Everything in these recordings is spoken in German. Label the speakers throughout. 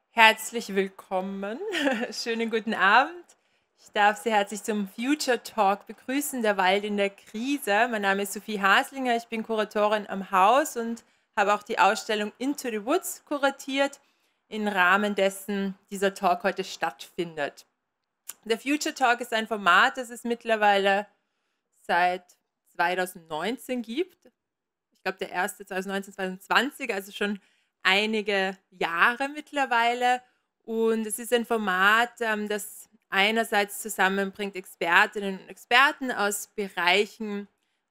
Speaker 1: Herzlich willkommen, schönen guten Abend. Ich darf Sie herzlich zum Future Talk begrüßen, der Wald in der Krise. Mein Name ist Sophie Haslinger, ich bin Kuratorin am Haus und habe auch die Ausstellung Into the Woods kuratiert, im Rahmen dessen dieser Talk heute stattfindet. Der Future Talk ist ein Format, das es mittlerweile seit 2019 gibt. Ich glaube, der erste 2019, 2020, also schon einige Jahre mittlerweile. Und es ist ein Format, das einerseits zusammenbringt Expertinnen und Experten aus Bereichen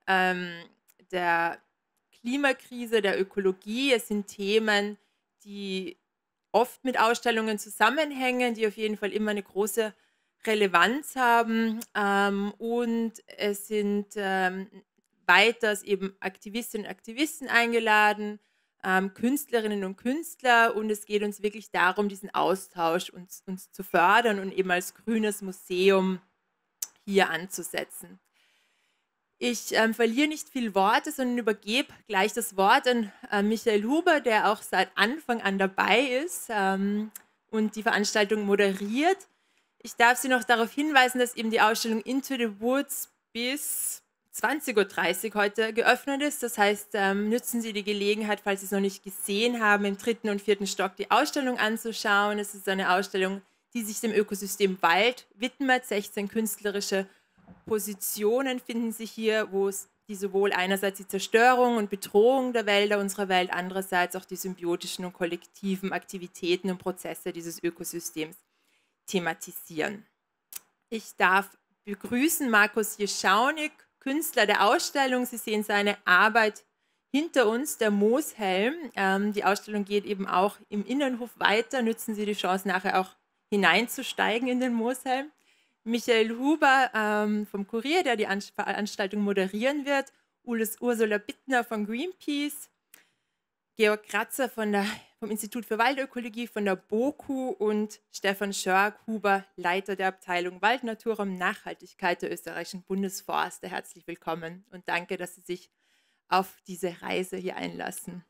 Speaker 1: der Klimakrise, der Ökologie. Es sind Themen, die oft mit Ausstellungen zusammenhängen, die auf jeden Fall immer eine große Relevanz haben. Und es sind weiters eben Aktivistinnen und Aktivisten eingeladen, Künstlerinnen und Künstler, und es geht uns wirklich darum, diesen Austausch uns zu fördern und eben als grünes Museum hier anzusetzen. Ich verliere nicht viel Worte, sondern übergebe gleich das Wort an Michael Huber, der auch seit Anfang an dabei ist und die Veranstaltung moderiert. Ich darf Sie noch darauf hinweisen, dass eben die Ausstellung Into the Woods bis 20:30 Uhr heute geöffnet ist. Das heißt, nützen Sie die Gelegenheit, falls Sie es noch nicht gesehen haben, im 3. und 4. Stock die Ausstellung anzuschauen. Es ist eine Ausstellung, die sich dem Ökosystem Wald widmet. 16 künstlerische Positionen finden sich hier, die sowohl einerseits die Zerstörung und Bedrohung der Wälder unserer Welt, andererseits auch die symbiotischen und kollektiven Aktivitäten und Prozesse dieses Ökosystems thematisieren. Ich darf begrüßen Markus Jeschaunig, Künstler der Ausstellung. Sie sehen seine Arbeit hinter uns, der Mooshelm. Die Ausstellung geht eben auch im Innenhof weiter. Nützen Sie die Chance, nachher auch hineinzusteigen in den Mooshelm. Michael Huber vom Kurier, der die Veranstaltung moderieren wird. Ursula Bittner von Greenpeace. Georg Kratzer vom Institut für Waldökologie von der BOKU und Stefan Schörk-Huber, Leiter der Abteilung Waldnaturraum Nachhaltigkeit der österreichischen Bundesforste. Herzlich willkommen und danke, dass Sie sich auf diese Reise hier einlassen.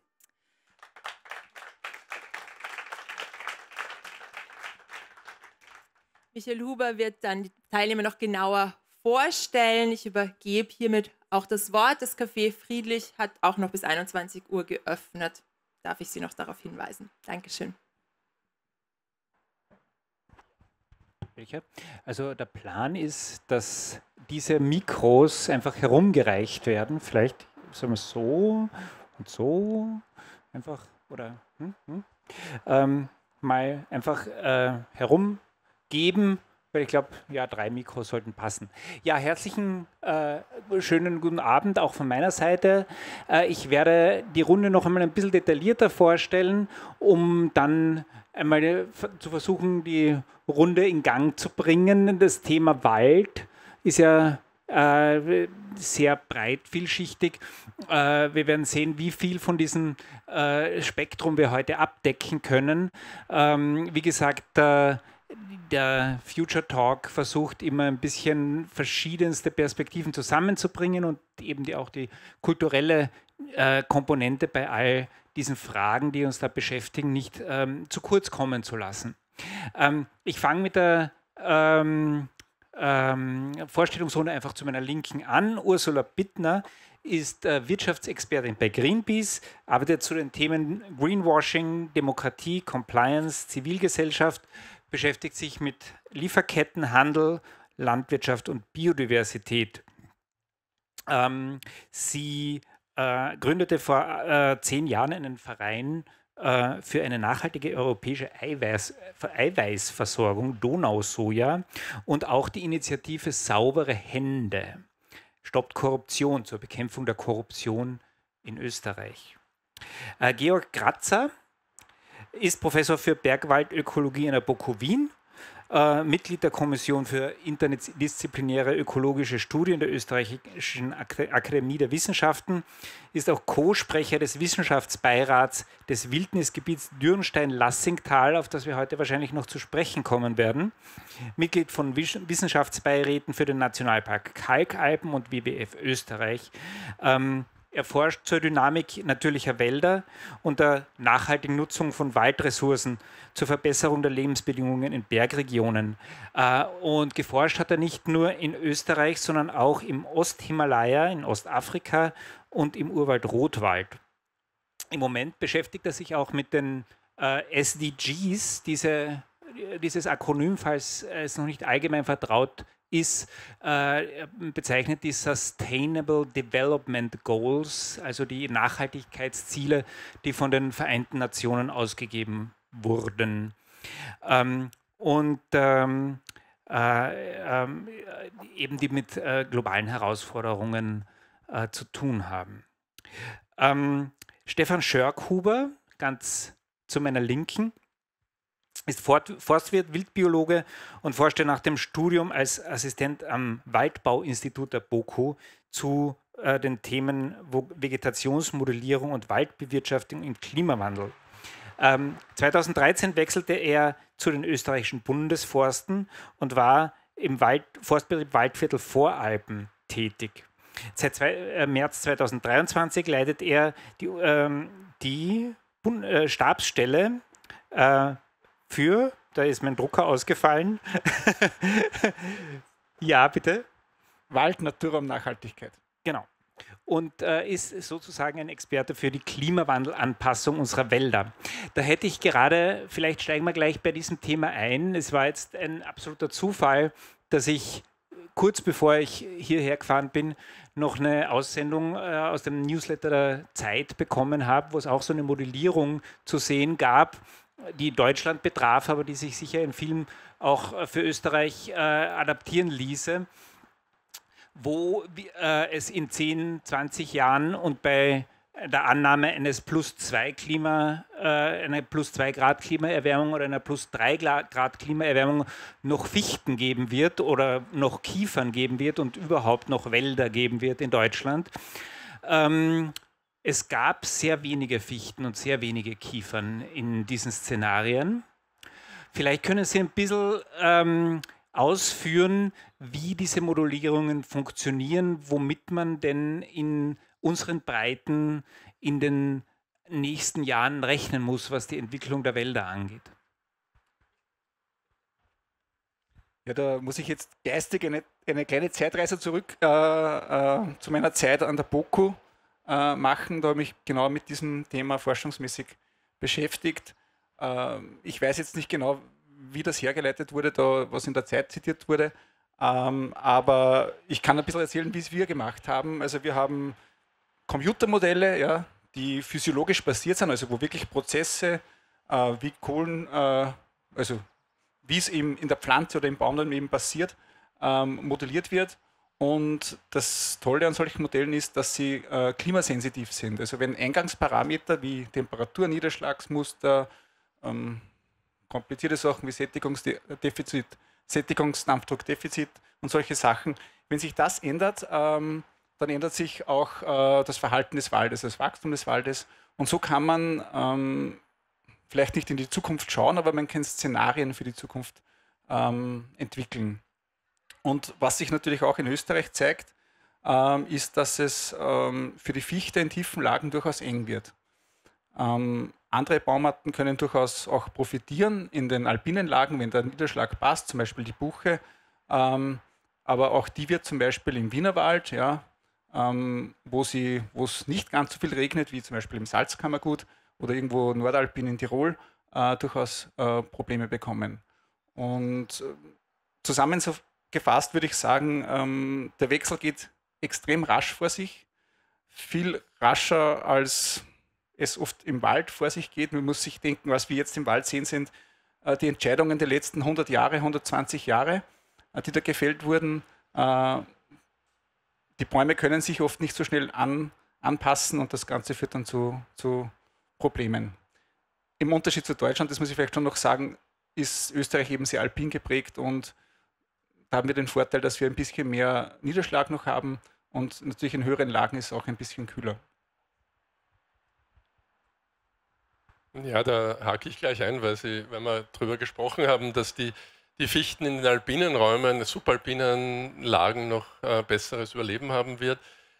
Speaker 1: Michael Huber wird dann die Teilnehmer noch genauer vorstellen. Ich übergebe hiermit auch das Wort. Das Café Friedlich hat auch noch bis 21 Uhr geöffnet. Darf ich Sie noch darauf hinweisen. Dankeschön.
Speaker 2: Also der Plan ist, dass diese Mikros einfach herumgereicht werden. Vielleicht sagen wir so und so einfach oder mal einfach herumgeben. Weil ich glaube, ja, 3 Mikros sollten passen. Ja, herzlichen, schönen guten Abend auch von meiner Seite. Ich werde die Runde noch einmal ein bisschen detaillierter vorstellen, um dann einmal zu versuchen, die Runde in Gang zu bringen. Das Thema Wald ist ja sehr breit, vielschichtig. Wir werden sehen, wie viel von diesem Spektrum wir heute abdecken können. Wie gesagt, der Future Talk versucht immer ein bisschen verschiedenste Perspektiven zusammenzubringen und eben auch die kulturelle Komponente bei all diesen Fragen, die uns da beschäftigen, nicht zu kurz kommen zu lassen. Ich fange mit der Vorstellungsrunde einfach zu meiner Linken an. Ursula Bittner ist Wirtschaftsexpertin bei Greenpeace, arbeitet zu den Themen Greenwashing, Demokratie, Compliance, Zivilgesellschaft, beschäftigt sich mit Lieferketten, Handel, Landwirtschaft und Biodiversität. Sie gründete vor 10 Jahren einen Verein für eine nachhaltige europäische Eiweißversorgung, Donausoja, und auch die Initiative Saubere Hände stoppt Korruption zur Bekämpfung der Korruption in Österreich. Georg Kratzer ist Professor für Bergwaldökologie an der BOKU Wien, Mitglied der Kommission für interdisziplinäre ökologische Studien der Österreichischen Akademie der Wissenschaften, ist auch Co-Sprecher des Wissenschaftsbeirats des Wildnisgebiets Dürnstein-Lassingtal, auf das wir heute wahrscheinlich noch zu sprechen kommen werden, Mitglied von Wissenschaftsbeiräten für den Nationalpark Kalkalpen und WWF Österreich. Er forscht zur Dynamik natürlicher Wälder und der nachhaltigen Nutzung von Waldressourcen zur Verbesserung der Lebensbedingungen in Bergregionen. Und geforscht hat er nicht nur in Österreich, sondern auch im Osthimalaya, in Ostafrika und im Urwald-Rotwald. Im Moment beschäftigt er sich auch mit den SDGs, dieses Akronym, falls es noch nicht allgemein vertraut ist, bezeichnet die Sustainable Development Goals, also die Nachhaltigkeitsziele, die von den Vereinten Nationen ausgegeben wurden. Eben die mit globalen Herausforderungen zu tun haben. Stefan Schörkhuber, ganz zu meiner Linken, ist Forstwirt, Wildbiologe und forschte nach dem Studium als Assistent am Waldbauinstitut der BOKU zu den Themen Vegetationsmodellierung und Waldbewirtschaftung im Klimawandel. 2013 wechselte er zu den österreichischen Bundesforsten und war im Forstbetrieb Waldviertel Voralpen tätig. Seit März 2023 leitet er die Stabsstelle für, da ist mein Drucker ausgefallen. Ja, bitte.
Speaker 3: Wald, Naturraum, Nachhaltigkeit.
Speaker 2: Genau. Und ist sozusagen ein Experte für die Klimawandelanpassung unserer Wälder. Da hätte ich gerade, vielleicht steigen wir gleich bei diesem Thema ein. Es war jetzt ein absoluter Zufall, dass ich kurz bevor ich hierher gefahren bin, noch eine Aussendung aus dem Newsletter der Zeit bekommen habe, wo es auch so eine Modellierung zu sehen gab, die Deutschland betraf, aber die sich sicher in Film auch für Österreich adaptieren ließe, wo es in 10, 20 Jahren und bei der Annahme eines einer +2 Grad Klimaerwärmung oder einer +3 Grad Klimaerwärmung noch Fichten geben wird oder noch Kiefern geben wird und überhaupt noch Wälder geben wird in Deutschland. Es gab sehr wenige Fichten und sehr wenige Kiefern in diesen Szenarien. Vielleicht können Sie ein bisschen ausführen, wie diese Modellierungen funktionieren, womit man denn in unseren Breiten in den nächsten Jahren rechnen muss, was die Entwicklung der Wälder angeht.
Speaker 3: Ja, da muss ich jetzt geistig eine kleine Zeitreise zurück zu meiner Zeit an der BOKU machen. Da habe ich mich genau mit diesem Thema forschungsmäßig beschäftigt. Ich weiß jetzt nicht genau, wie das hergeleitet wurde, da was in der Zeit zitiert wurde, aber ich kann ein bisschen erzählen, wie es wir gemacht haben. Also wir haben Computermodelle, ja, die physiologisch basiert sind, also wo wirklich Prozesse wie Kohlen, also wie es eben in der Pflanze oder im Baum dann eben passiert, modelliert wird. Und das Tolle an solchen Modellen ist, dass sie klimasensitiv sind. Also wenn Eingangsparameter wie Temperatur, Niederschlagsmuster, komplizierte Sachen wie Sättigungsdefizit, Sättigungsdampfdruckdefizit und solche Sachen, wenn sich das ändert, dann ändert sich auch das Verhalten des Waldes, das Wachstum des Waldes. Und so kann man vielleicht nicht in die Zukunft schauen, aber man kann Szenarien für die Zukunft entwickeln. Und was sich natürlich auch in Österreich zeigt, ist, dass es für die Fichte in tiefen Lagen durchaus eng wird. Andere Baumarten können durchaus auch profitieren in den alpinen Lagen, wenn der Niederschlag passt, zum Beispiel die Buche. Aber auch die wird zum Beispiel im Wienerwald, ja, wo es nicht ganz so viel regnet, wie zum Beispiel im Salzkammergut oder irgendwo Nordalpin in Tirol, durchaus Probleme bekommen. Und zusammengefasst würde ich sagen, der Wechsel geht extrem rasch vor sich, viel rascher als es oft im Wald vor sich geht. Man muss sich denken, was wir jetzt im Wald sehen, sind die Entscheidungen der letzten 100 Jahre, 120 Jahre, die da gefällt wurden. Die Bäume können sich oft nicht so schnell anpassen und das Ganze führt dann zu Problemen. Im Unterschied zu Deutschland, das muss ich vielleicht schon noch sagen, ist Österreich eben sehr alpin geprägt und da haben wir den Vorteil, dass wir ein bisschen mehr Niederschlag noch haben und natürlich in höheren Lagen ist es auch ein bisschen kühler.
Speaker 4: Ja, da hake ich gleich ein, weil wir darüber gesprochen haben, dass die Fichten in den alpinen Räumen, subalpinen Lagen noch besseres Überleben haben wird.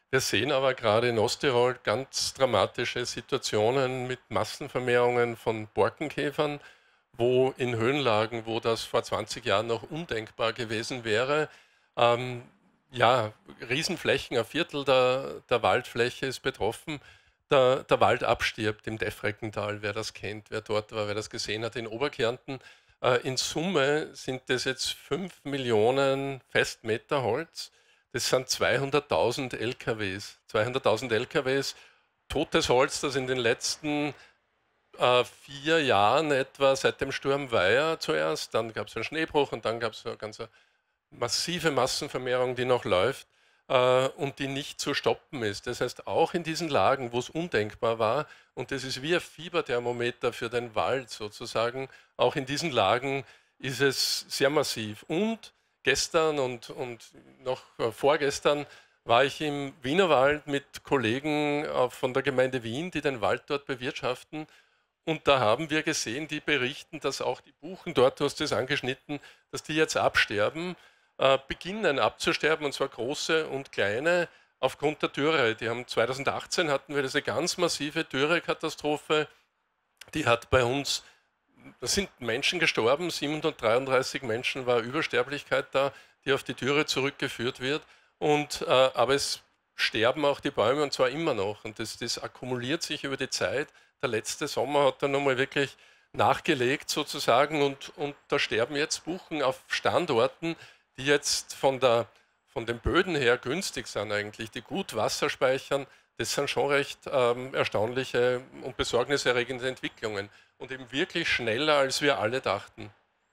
Speaker 4: Wir sehen aber gerade in Osttirol ganz dramatische Situationen mit Massenvermehrungen von Borkenkäfern, wo in Höhenlagen, wo das vor 20 Jahren noch undenkbar gewesen wäre, ja, Riesenflächen, ein Viertel der Waldfläche ist betroffen, der Wald abstirbt im Deffreckental, wer das kennt, wer dort war, wer das gesehen hat, in Oberkärnten. In Summe sind das jetzt 5 Millionen Festmeter Holz. Das sind 200.000 LKWs. 200.000 LKWs, totes Holz, das in den letzten 4 Jahren etwa, seit dem Sturm Weiher zuerst, dann gab es einen Schneebruch und dann gab es eine ganz massive Massenvermehrung, die noch läuft und die nicht zu stoppen ist. Das heißt, auch in diesen Lagen, wo es undenkbar war, und das ist wie ein Fieberthermometer für den Wald sozusagen, auch in diesen Lagen ist es sehr massiv. Und gestern und noch vorgestern war ich im Wienerwald mit Kollegen von der Gemeinde Wien, die den Wald dort bewirtschaften. Und da haben wir gesehen, die berichten, dass auch die Buchen dort, du hast das angeschnitten, dass die jetzt absterben, beginnen abzusterben, und zwar große und kleine, aufgrund der Dürre. 2018 hatten wir diese ganz massive Dürrekatastrophe, die hat bei uns, da sind Menschen gestorben, 733 Menschen war Übersterblichkeit da, die auf die Dürre zurückgeführt wird. Aber es sterben auch die Bäume, und zwar immer noch. Und das akkumuliert sich über die Zeit. Der letzte Sommer hat dann nochmal wirklich nachgelegt sozusagen, und da sterben jetzt Buchen auf Standorten, die jetzt von den Böden her günstig sind eigentlich, die gut Wasser speichern. Das sind schon recht erstaunliche und besorgniserregende Entwicklungen und eben wirklich schneller, als wir alle dachten.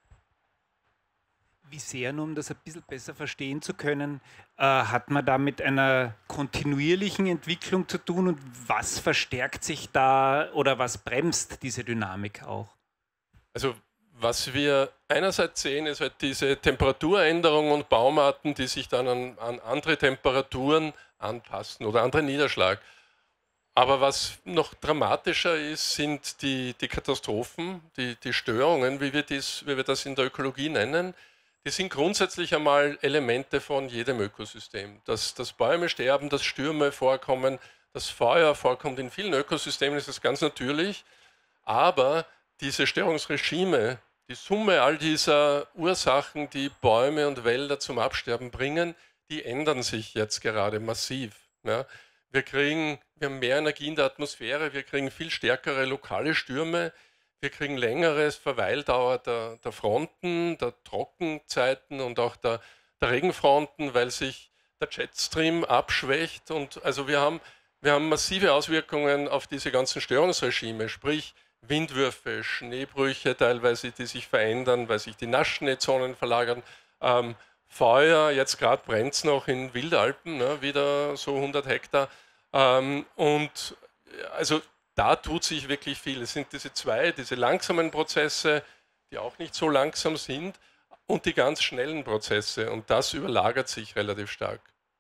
Speaker 2: Wie sehr, nur um das ein bisschen besser verstehen zu können, hat man da mit einer kontinuierlichen Entwicklung zu tun, und was verstärkt sich da oder was bremst diese Dynamik auch?
Speaker 4: Also was wir einerseits sehen, ist halt diese Temperaturänderung und Baumarten, die sich dann an andere Temperaturen anpassen oder anderen Niederschlag. Aber was noch dramatischer ist, sind die Katastrophen, die Störungen, wie wir das in der Ökologie nennen. Die sind grundsätzlich einmal Elemente von jedem Ökosystem. Dass Bäume sterben, dass Stürme vorkommen, dass Feuer vorkommt. In vielen Ökosystemen ist das ganz natürlich. Aber diese Störungsregime, die Summe all dieser Ursachen, die Bäume und Wälder zum Absterben bringen, die ändern sich jetzt gerade massiv. Ja. Wir haben mehr Energie in der Atmosphäre, wir kriegen viel stärkere lokale Stürme, wir kriegen längeres Verweildauer der Fronten, der Trockenzeiten und auch der Regenfronten, weil sich der Jetstream abschwächt. Und also wir haben massive Auswirkungen auf diese ganzen Störungsregime, sprich Windwürfe, Schneebrüche teilweise, die sich verändern, weil sich die Nassschneezonen verlagern. Feuer, jetzt gerade brennt es noch in Wildalpen, ne, wieder so 100 Hektar. Und also da tut sich wirklich viel. Es sind diese langsamen Prozesse, die auch nicht so langsam sind, und die ganz schnellen Prozesse. Und das überlagert sich relativ stark.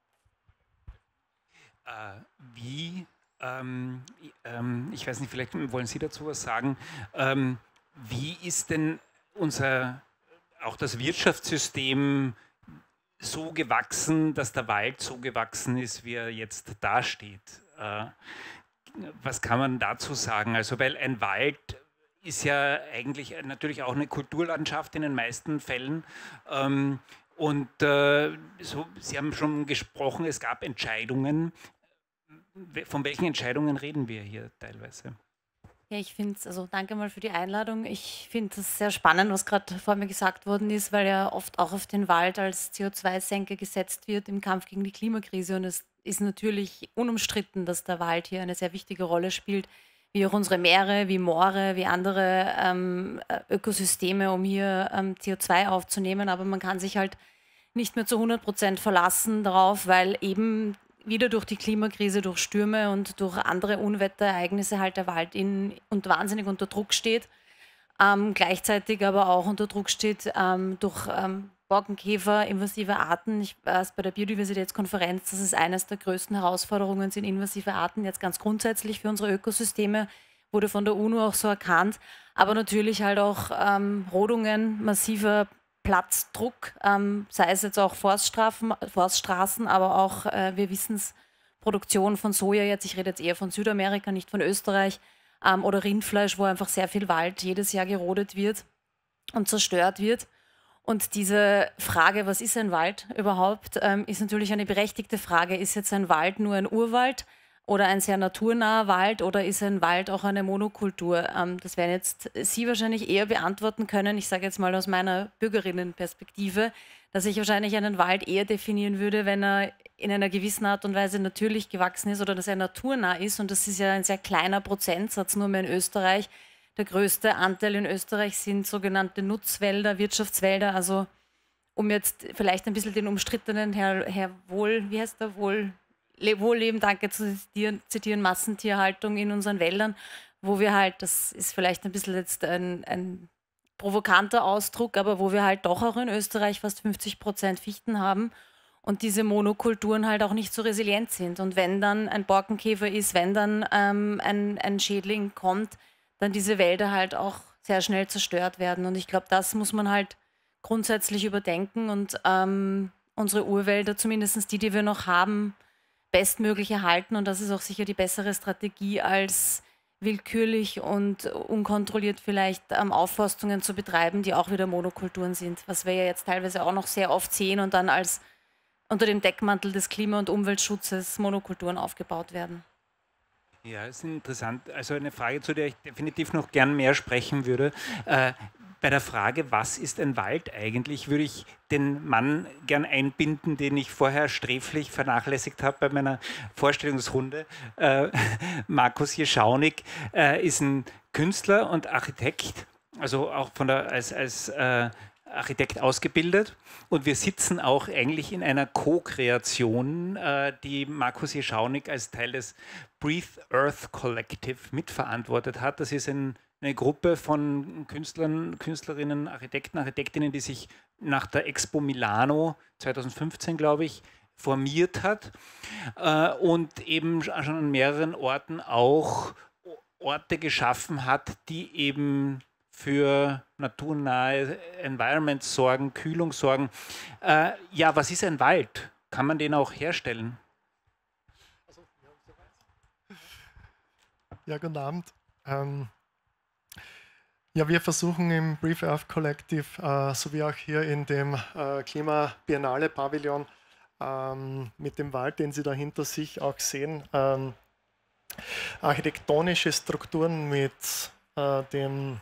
Speaker 2: Ich weiß nicht, vielleicht wollen Sie dazu was sagen. Wie ist denn auch das Wirtschaftssystem so gewachsen, dass der Wald so gewachsen ist, wie er jetzt dasteht? Was kann man dazu sagen? Also, weil ein Wald ist ja eigentlich natürlich auch eine Kulturlandschaft in den meisten Fällen. Sie haben schon gesprochen, es gab Entscheidungen. Von welchen Entscheidungen reden wir hier teilweise?
Speaker 5: Ja, ich finde es, also danke mal für die Einladung. Ich finde es sehr spannend, was gerade vor mir gesagt worden ist, weil ja oft auch auf den Wald als CO2-Senke gesetzt wird im Kampf gegen die Klimakrise. Und es ist natürlich unumstritten, dass der Wald hier eine sehr wichtige Rolle spielt, wie auch unsere Meere, wie Moore, wie andere Ökosysteme, um hier CO2 aufzunehmen. Aber man kann sich halt nicht mehr zu 100% verlassen darauf, weil eben wieder durch die Klimakrise, durch Stürme und durch andere Unwetterereignisse halt der Wald wahnsinnig unter Druck steht. Gleichzeitig aber auch unter Druck steht durch Borkenkäfer, invasive Arten. Ich weiß bei der Biodiversitätskonferenz, das ist eines der größten Herausforderungen, sind invasive Arten jetzt ganz grundsätzlich für unsere Ökosysteme, wurde von der UNO auch so erkannt. Aber natürlich halt auch Rodungen, massiver Platzdruck, sei es jetzt auch Forststraßen, aber auch, wir wissen es, Produktion von Soja jetzt, ich rede jetzt eher von Südamerika, nicht von Österreich, oder Rindfleisch, wo einfach sehr viel Wald jedes Jahr gerodet wird und zerstört wird. Und diese Frage, was ist ein Wald überhaupt, ist natürlich eine berechtigte Frage. Ist jetzt ein Wald nur ein Urwald oder ein sehr naturnaher Wald oder ist ein Wald auch eine Monokultur? Das werden jetzt Sie wahrscheinlich eher beantworten können. Ich sage jetzt mal aus meiner Bürgerinnenperspektive, dass ich wahrscheinlich einen Wald eher definieren würde, wenn er in einer gewissen Art und Weise natürlich gewachsen ist oder dass er naturnah ist. Und das ist ja ein sehr kleiner Prozentsatz, nur mehr in Österreich. Der größte Anteil in Österreich sind sogenannte Nutzwälder, Wirtschaftswälder. Also um jetzt vielleicht ein bisschen den umstrittenen Herr Wohlleben, danke, zu zitieren, Massentierhaltung in unseren Wäldern, wo wir halt, das ist vielleicht ein bisschen jetzt ein provokanter Ausdruck, aber wo wir halt doch auch in Österreich fast 50% Fichten haben und diese Monokulturen halt auch nicht so resilient sind. Und wenn dann ein Borkenkäfer ist, wenn dann ein Schädling kommt, dann diese Wälder halt auch sehr schnell zerstört werden. Und ich glaube, das muss man halt grundsätzlich überdenken und unsere Urwälder, zumindest die wir noch haben, bestmöglich erhalten. Und das ist auch sicher die bessere Strategie, als willkürlich und unkontrolliert vielleicht Aufforstungen zu betreiben, die auch wieder Monokulturen sind, was wir ja jetzt teilweise auch noch sehr oft sehen und dann als unter dem Deckmantel des Klima- und Umweltschutzes Monokulturen aufgebaut werden.
Speaker 2: Ja, das ist interessant. Also eine Frage, zu der ich definitiv noch gern mehr sprechen würde. Bei der Frage, was ist ein Wald eigentlich, würde ich den Mann gern einbinden, den ich vorher sträflich vernachlässigt habe bei meiner Vorstellungsrunde. Markus Jeschaunig ist ein Künstler und Architekt, also auch als Architekt ausgebildet. Und wir sitzen auch eigentlich in einer Co-Kreation, die Markus Jeschaunig als Teil des Breathe Earth Collective mitverantwortet hat. Das ist eine Gruppe von Künstlern, Künstlerinnen, Architekten, Architektinnen, die sich nach der Expo Milano 2015, glaube ich, formiert hat und eben schon an mehreren Orten auch Orte geschaffen hat, die eben für naturnahe Environments sorgen, Kühlung sorgen. Ja, was ist ein Wald? Kann man den auch herstellen?
Speaker 6: Ja, guten Abend. Ja, wir versuchen im Breathe Earth Collective, sowie auch hier in dem Klima Biennale Pavillon mit dem Wald, den Sie da hinter sich auch sehen, architektonische Strukturen mit dem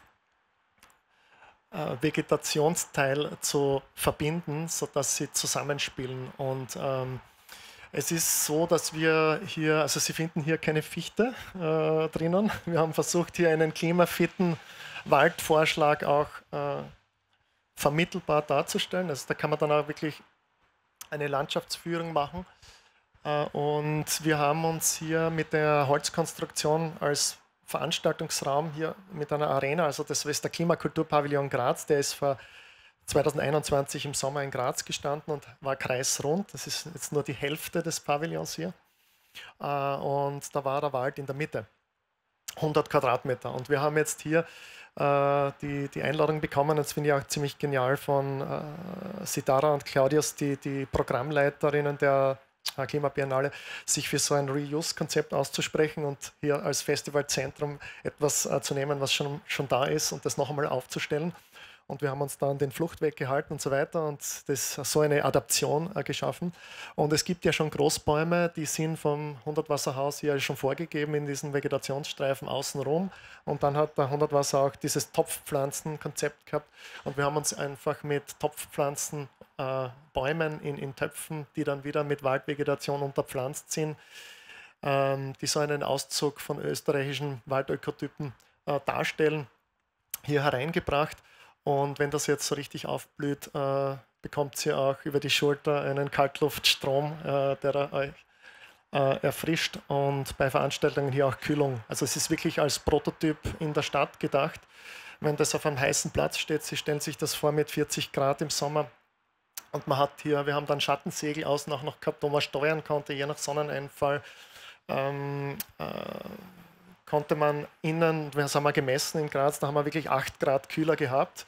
Speaker 6: Vegetationsteil zu verbinden, sodass sie zusammenspielen. Und es ist so, dass wir hier, also Sie finden hier keine Fichte drinnen. Wir haben versucht, hier einen klimafitten Waldvorschlag auch vermittelbar darzustellen. Also da kann man dann auch wirklich eine Landschaftsführung machen. Und wir haben uns hier mit der Holzkonstruktion als Veranstaltungsraum hier mit einer Arena, also das ist der Klimakulturpavillon Graz, der ist vor 2021 im Sommer in Graz gestanden und war kreisrund. Das ist jetzt nur die Hälfte des Pavillons hier. Und da war der Wald in der Mitte, 100 Quadratmeter. Und wir haben jetzt hier die Einladung bekommen, das finde ich auch ziemlich genial, von Sitara und Claudius, die Programmleiterinnen der Klimabiennale, sich für so ein Reuse-Konzept auszusprechen und hier als Festivalzentrum etwas zu nehmen, was schon da ist und das noch einmal aufzustellen. Und wir haben uns dann den Fluchtweg gehalten und so weiter und das so eine Adaption geschaffen. Und es gibt ja schon Großbäume, die sind vom 100-Wasserhaus hier schon vorgegeben in diesen Vegetationsstreifen außenrum. Und dann hat der 100-Wasser auch dieses Topfpflanzenkonzept gehabt. Und wir haben uns einfach mit Topfpflanzen, Bäumen in Töpfen, die dann wieder mit Waldvegetation unterpflanzt sind, die so einen Auszug von österreichischen Waldökotypen darstellen, hier hereingebracht. Und wenn das jetzt so richtig aufblüht, bekommt ihr auch über die Schulter einen Kaltluftstrom, der euch erfrischt und bei Veranstaltungen hier auch Kühlung. Also es ist wirklich als Prototyp in der Stadt gedacht. Wenn das auf einem heißen Platz steht, Sie stellen sich das vor mit 40 Grad im Sommer und man hat hier, wir haben dann Schattensegel außen auch noch gehabt, wo man steuern konnte, je nach Sonneneinfall. Konnte man innen, das haben wir gemessen in Graz, da haben wir wirklich 8 Grad kühler gehabt,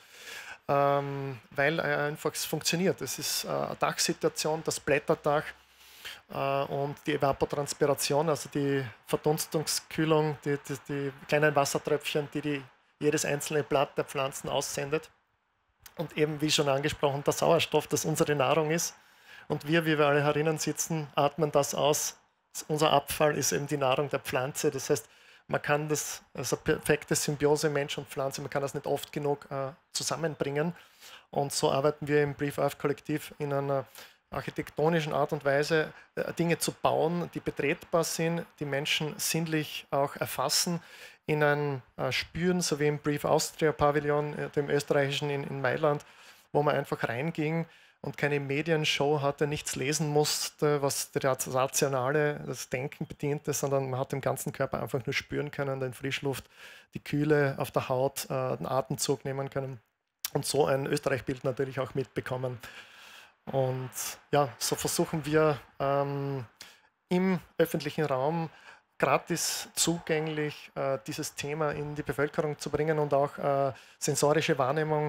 Speaker 6: weil einfach es funktioniert. Es ist eine Dachsituation, das Blätterdach und die Evapotranspiration, also die Verdunstungskühlung, die kleinen Wassertröpfchen, die jedes einzelne Blatt der Pflanzen aussendet. Und eben, wie schon angesprochen, der Sauerstoff, das unsere Nahrung ist. Und wir, wie wir alle herinnen sitzen, atmen das aus. Unser Abfall ist eben die Nahrung der Pflanze. Das heißt, man kann das, also perfekte Symbiose Mensch und Pflanze, man kann das nicht oft genug zusammenbringen. Und so arbeiten wir im Brief Earth Kollektiv in einer architektonischen Art und Weise, Dinge zu bauen, die betretbar sind, die Menschen sinnlich auch erfassen, in ein Spüren, so wie im Brief Austria Pavillon, dem österreichischen in Mailand, wo man einfach reinging und keine Medienshow hatte, nichts lesen musste, was das Rationale, das Denken bediente, sondern man hat im ganzen Körper einfach nur spüren können, den Frischluft, die Kühle auf der Haut, den Atemzug nehmen können und so ein Österreich-Bild natürlich auch mitbekommen. Und ja, so versuchen wir im öffentlichen Raum gratis zugänglich dieses Thema in die Bevölkerung zu bringen und auch sensorische Wahrnehmung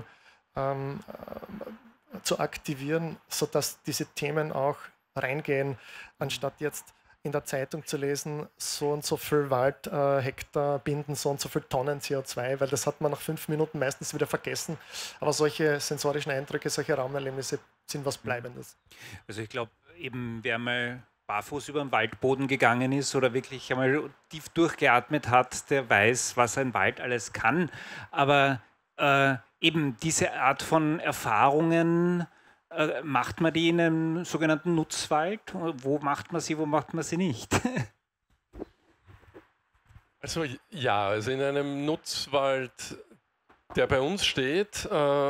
Speaker 6: zu aktivieren, sodass diese Themen auch reingehen, anstatt jetzt in der Zeitung zu lesen, so und so viel Waldhektar binden so und so viel Tonnen CO2, weil das hat man nach 5 Minuten meistens wieder vergessen. Aber solche sensorischen Eindrücke, solche Raumerlebnisse sind was Bleibendes.
Speaker 2: Also ich glaube, eben wer mal barfuß über den Waldboden gegangen ist oder wirklich einmal tief durchgeatmet hat, der weiß, was ein Wald alles kann. Aber eben diese Art von Erfahrungen, macht man die in einem sogenannten Nutzwald? Wo macht man sie nicht?
Speaker 4: Also ja, also in einem Nutzwald, der bei uns steht,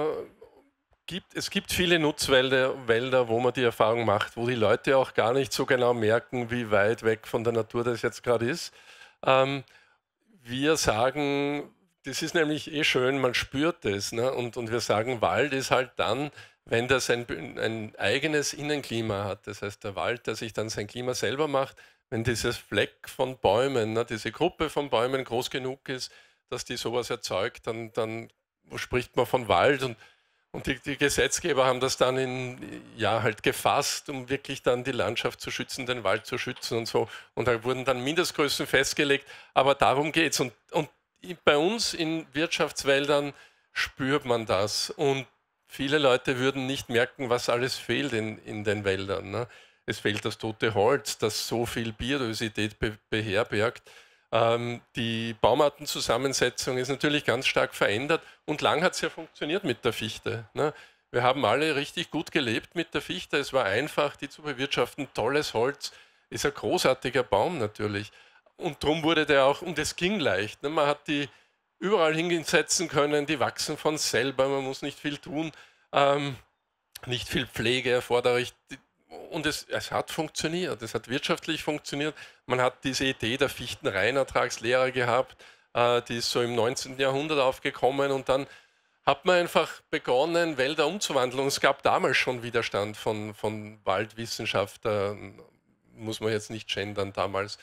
Speaker 4: es gibt viele Nutzwälder, wo man die Erfahrung macht, wo die Leute auch gar nicht so genau merken, wie weit weg von der Natur das jetzt gerade ist. Wir sagen, das ist nämlich eh schön, man spürt es. Ne? Und wir sagen, Wald ist halt dann, wenn das ein eigenes Innenklima hat. Das heißt, der Wald, der sich dann sein Klima selber macht, wenn dieses Fleck von Bäumen, ne, diese Gruppe von Bäumen groß genug ist, dass die sowas erzeugt, dann spricht man von Wald. Und die Gesetzgeber haben das dann halt gefasst, um wirklich dann die Landschaft zu schützen, den Wald zu schützen und so. Und da wurden dann Mindestgrößen festgelegt. Aber darum geht es. Und bei uns in Wirtschaftswäldern spürt man das. Und viele Leute würden nicht merken, was alles fehlt in den Wäldern. Ne? Es fehlt das tote Holz, das so viel Biodiversität beherbergt. Die Baumartenzusammensetzung ist natürlich ganz stark verändert und lang hat es ja funktioniert mit der Fichte. Ne? Wir haben alle richtig gut gelebt mit der Fichte. Es war einfach, die zu bewirtschaften. Tolles Holz, ist ein großartiger Baum natürlich. Und darum wurde der auch, und es ging leicht. Ne? Man hat die überall hinsetzen können, die wachsen von selber, man muss nicht viel tun, nicht viel Pflege erforderlich. Und es hat funktioniert, es hat wirtschaftlich funktioniert. Man hat diese Idee der Fichtenreinertragslehre gehabt, die ist so im 19. Jahrhundert aufgekommen und dann hat man einfach begonnen, Wälder umzuwandeln. Und es gab damals schon Widerstand von Waldwissenschaftlern, muss man jetzt nicht gendern damals.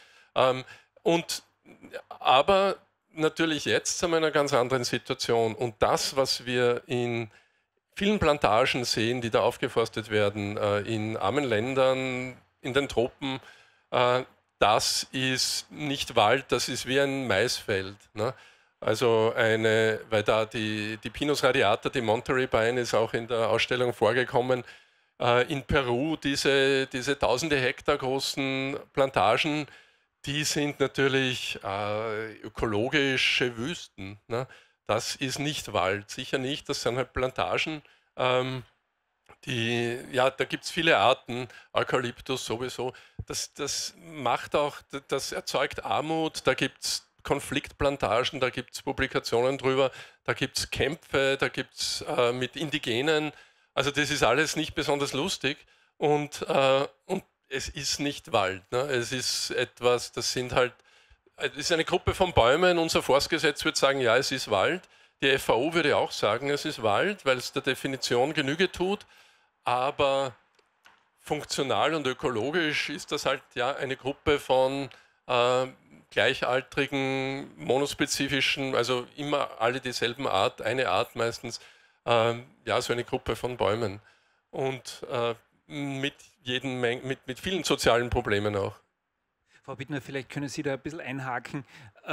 Speaker 4: Aber natürlich jetzt sind wir in einer ganz anderen Situation. Und das, was wir in vielen Plantagen sehen, die da aufgeforstet werden, in armen Ländern, in den Tropen, das ist nicht Wald, das ist wie ein Maisfeld. Ne? Also weil da die Pinus radiata, die Monterey Pine, ist auch in der Ausstellung vorgekommen. In Peru diese tausende Hektar großen Plantagen, die sind natürlich ökologische Wüsten. Ne? Das ist nicht Wald, sicher nicht. Das sind halt Plantagen. Da gibt es viele Arten, Eukalyptus sowieso. Das erzeugt Armut. Da gibt es Konfliktplantagen, da gibt es Publikationen drüber, da gibt es Kämpfe, da gibt es mit Indigenen. Also das ist alles nicht besonders lustig. Und es ist nicht Wald. Ne? Es ist etwas, es ist eine Gruppe von Bäumen. Unser Forstgesetz würde sagen, ja, es ist Wald. Die FAO würde auch sagen, es ist Wald, weil es der Definition Genüge tut. Aber funktional und ökologisch ist das halt ja eine Gruppe von gleichaltrigen, monospezifischen, also immer alle dieselben Art, eine Art meistens, so eine Gruppe von Bäumen. Und mit vielen sozialen Problemen auch.
Speaker 2: Frau Bittner, vielleicht können Sie da ein bisschen einhaken,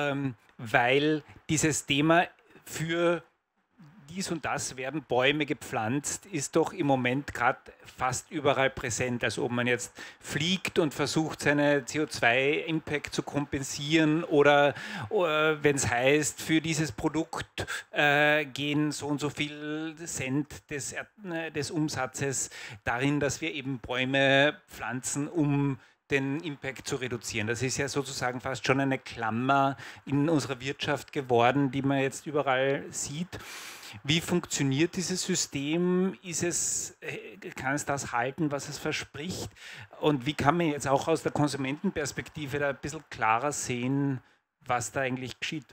Speaker 2: weil dieses Thema für dies und das werden Bäume gepflanzt, ist doch im Moment gerade fast überall präsent. Also ob man jetzt fliegt und versucht, seinen CO2-Impact zu kompensieren oder wenn es heißt, für dieses Produkt gehen so und so viel Cent des Umsatzes darin, dass wir eben Bäume pflanzen, um den Impact zu reduzieren. Das ist ja sozusagen fast schon eine Klammer in unserer Wirtschaft geworden, die man jetzt überall sieht. Wie funktioniert dieses System? Kann es das halten, was es verspricht? Und wie kann man jetzt auch aus der Konsumentenperspektive da ein bisschen klarer sehen, was da eigentlich geschieht?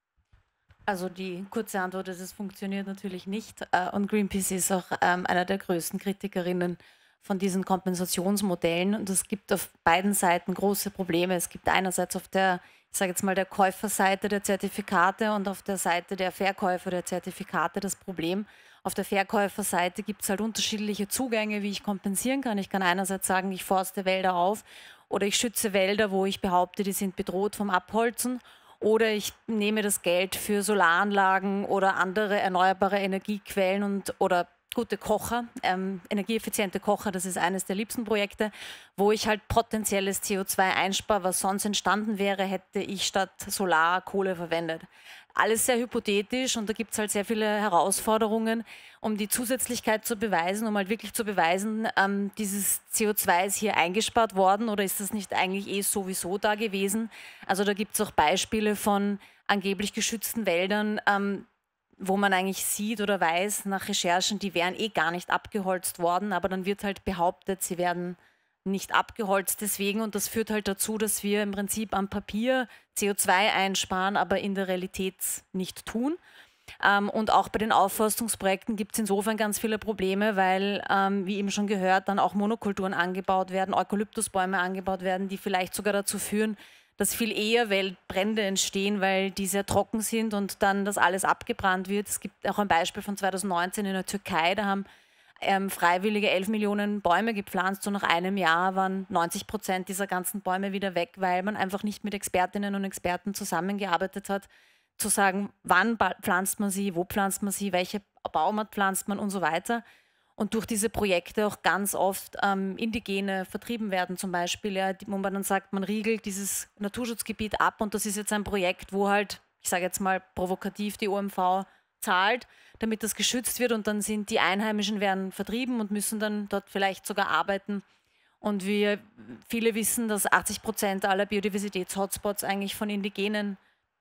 Speaker 5: Also die kurze Antwort ist, es funktioniert natürlich nicht. Und Greenpeace ist auch einer der größten Kritikerinnen von diesen Kompensationsmodellen. Und es gibt auf beiden Seiten große Probleme. Es gibt einerseits auf der, ich sage jetzt mal, der Käuferseite der Zertifikate und auf der Seite der Verkäufer der Zertifikate das Problem. Auf der Verkäuferseite gibt es halt unterschiedliche Zugänge, wie ich kompensieren kann. Ich kann einerseits sagen, ich forste Wälder auf oder ich schütze Wälder, wo ich behaupte, die sind bedroht vom Abholzen. Oder ich nehme das Geld für Solaranlagen oder andere erneuerbare Energiequellen oder gute Kocher, energieeffiziente Kocher, das ist eines der liebsten Projekte, wo ich halt potenzielles CO2 einspare, was sonst entstanden wäre, hätte ich statt Solar Kohle verwendet. Alles sehr hypothetisch und da gibt es halt sehr viele Herausforderungen, um die Zusätzlichkeit zu beweisen, um halt wirklich zu beweisen, dieses CO2 ist hier eingespart worden oder ist das nicht eigentlich sowieso da gewesen. Also da gibt es auch Beispiele von angeblich geschützten Wäldern, wo man eigentlich sieht oder weiß nach Recherchen, die wären gar nicht abgeholzt worden, aber dann wird halt behauptet, sie werden nicht abgeholzt deswegen und das führt halt dazu, dass wir im Prinzip am Papier CO2 einsparen, aber in der Realität nicht tun. Und auch bei den Aufforstungsprojekten gibt es insofern ganz viele Probleme, weil, wie eben schon gehört, dann auch Monokulturen angebaut werden, Eukalyptusbäume angebaut werden, die vielleicht sogar dazu führen, dass viel eher Waldbrände entstehen, weil die sehr trocken sind und dann das alles abgebrannt wird. Es gibt auch ein Beispiel von 2019 in der Türkei, da haben Freiwillige 11 Millionen Bäume gepflanzt und nach einem Jahr waren 90% dieser ganzen Bäume wieder weg, weil man einfach nicht mit Expertinnen und Experten zusammengearbeitet hat, zu sagen, wann pflanzt man sie, wo pflanzt man sie, welche Baumart pflanzt man und so weiter. Und durch diese Projekte auch ganz oft Indigene vertrieben werden zum Beispiel, ja, wo man dann sagt, man riegelt dieses Naturschutzgebiet ab und das ist jetzt ein Projekt, wo halt, ich sage jetzt mal provokativ, die OMV zahlt, damit das geschützt wird und dann sind die Einheimischen werden vertrieben und müssen dann dort vielleicht sogar arbeiten. Und viele wissen, dass 80% aller Biodiversitäts-Hotspots eigentlich von Indigenen,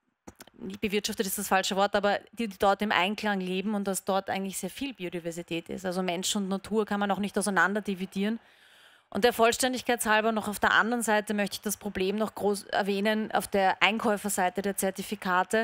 Speaker 5: nicht bewirtschaftet ist das falsche Wort, aber die dort im Einklang leben und dass dort eigentlich sehr viel Biodiversität ist. Also Mensch und Natur kann man auch nicht auseinander dividieren. Und der Vollständigkeit halber noch auf der anderen Seite möchte ich das Problem noch groß erwähnen, auf der Einkäuferseite der Zertifikate,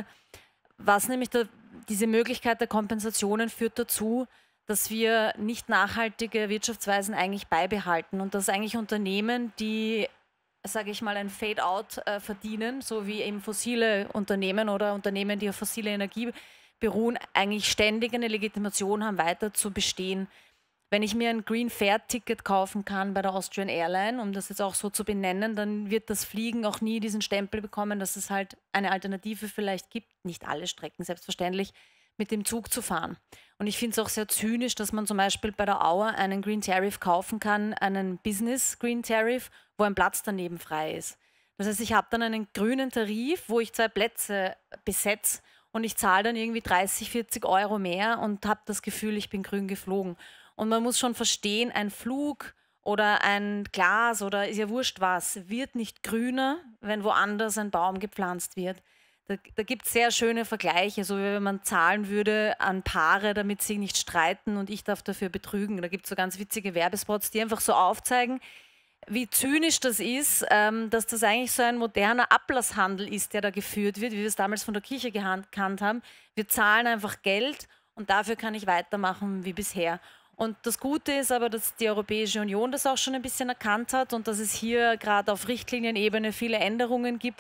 Speaker 5: was nämlich diese Möglichkeit der Kompensationen führt dazu, dass wir nicht nachhaltige Wirtschaftsweisen eigentlich beibehalten und dass eigentlich Unternehmen, die, sage ich mal, ein Fade-out verdienen, so wie eben fossile Unternehmen oder Unternehmen, die auf fossile Energie beruhen, eigentlich ständig eine Legitimation haben, weiter zu bestehen. Wenn ich mir ein Green Fare-Ticket kaufen kann bei der Austrian Airline, um das jetzt auch so zu benennen, dann wird das Fliegen auch nie diesen Stempel bekommen, dass es halt eine Alternative vielleicht gibt, nicht alle Strecken selbstverständlich, mit dem Zug zu fahren. Und ich finde es auch sehr zynisch, dass man zum Beispiel bei der Auer einen Green Tariff kaufen kann, einen Business Green Tariff, wo ein Platz daneben frei ist. Das heißt, ich habe dann einen grünen Tarif, wo ich 2 Plätze besetze und ich zahle dann irgendwie 30, 40 Euro mehr und habe das Gefühl, ich bin grün geflogen. Und man muss schon verstehen, ein Flug oder ein Glas oder ist ja wurscht was, wird nicht grüner, wenn woanders ein Baum gepflanzt wird. Da gibt es sehr schöne Vergleiche, so wie wenn man zahlen würde an Paare, damit sie nicht streiten und ich darf dafür betrügen. Da gibt es so ganz witzige Werbespots, die einfach so aufzeigen, wie zynisch das ist, dass das eigentlich so ein moderner Ablasshandel ist, der da geführt wird, wie wir es damals von der Kirche gekannt haben. Wir zahlen einfach Geld und dafür kann ich weitermachen wie bisher. Und das Gute ist aber, dass die Europäische Union das auch schon ein bisschen erkannt hat und dass es hier gerade auf Richtlinienebene viele Änderungen gibt,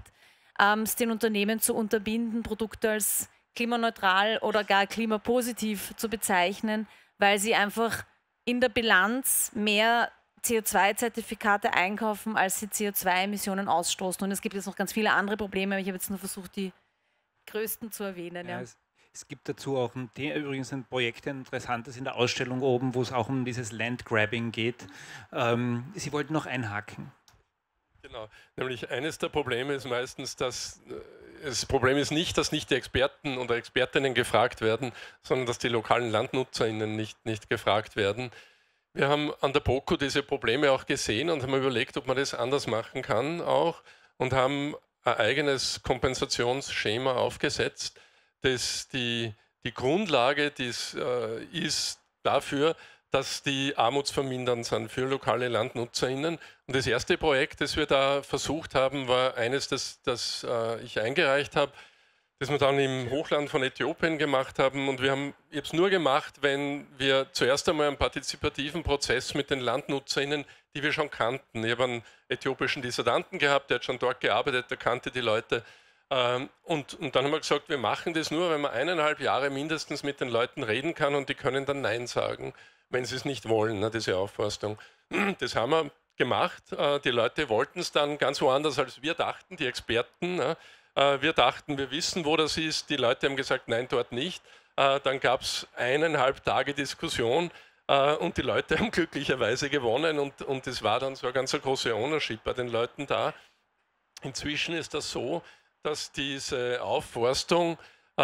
Speaker 5: es den Unternehmen zu unterbinden, Produkte als klimaneutral oder gar klimapositiv zu bezeichnen, weil sie einfach in der Bilanz mehr CO2-Zertifikate einkaufen, als sie CO2-Emissionen ausstoßen. Und es gibt jetzt noch ganz viele andere Probleme, aber ich habe jetzt nur versucht, die größten zu erwähnen. Ja.
Speaker 2: Es gibt dazu auch übrigens ein Projekt, ein interessantes in der Ausstellung oben, wo es auch um dieses Landgrabbing geht. Sie wollten noch einhaken.
Speaker 4: Genau, nämlich eines der Probleme ist meistens, dass das Problem ist nicht, dass nicht die Experten oder Expertinnen gefragt werden, sondern dass die lokalen LandnutzerInnen nicht gefragt werden. Wir haben an der BOKU diese Probleme auch gesehen und haben überlegt, ob man das anders machen kann auch und haben ein eigenes Kompensationsschema aufgesetzt, das die Grundlage ist dafür, dass die armutsvermindernd sind für lokale LandnutzerInnen. Und das erste Projekt, das wir da versucht haben, war eines, das ich eingereicht habe, das wir dann im Hochland von Äthiopien gemacht haben. Und ich habe es nur gemacht, wenn wir zuerst einmal einen partizipativen Prozess mit den LandnutzerInnen, die wir schon kannten. Ich habe einen äthiopischen Dissertanten gehabt, der hat schon dort gearbeitet, der kannte die Leute. Und dann haben wir gesagt, wir machen das nur, wenn man 1,5 Jahre mindestens mit den Leuten reden kann und die können dann Nein sagen, wenn sie es nicht wollen, ne, diese Aufforstung. Das haben wir gemacht. Die Leute wollten es dann ganz woanders, als wir dachten, die Experten. Ne. Wir dachten, wir wissen, wo das ist. Die Leute haben gesagt, nein, dort nicht. Dann gab es 1,5 Tage Diskussion und die Leute haben glücklicherweise gewonnen und es war dann so eine ganz große Ownership bei den Leuten da. Inzwischen ist das so, dass diese Aufforstung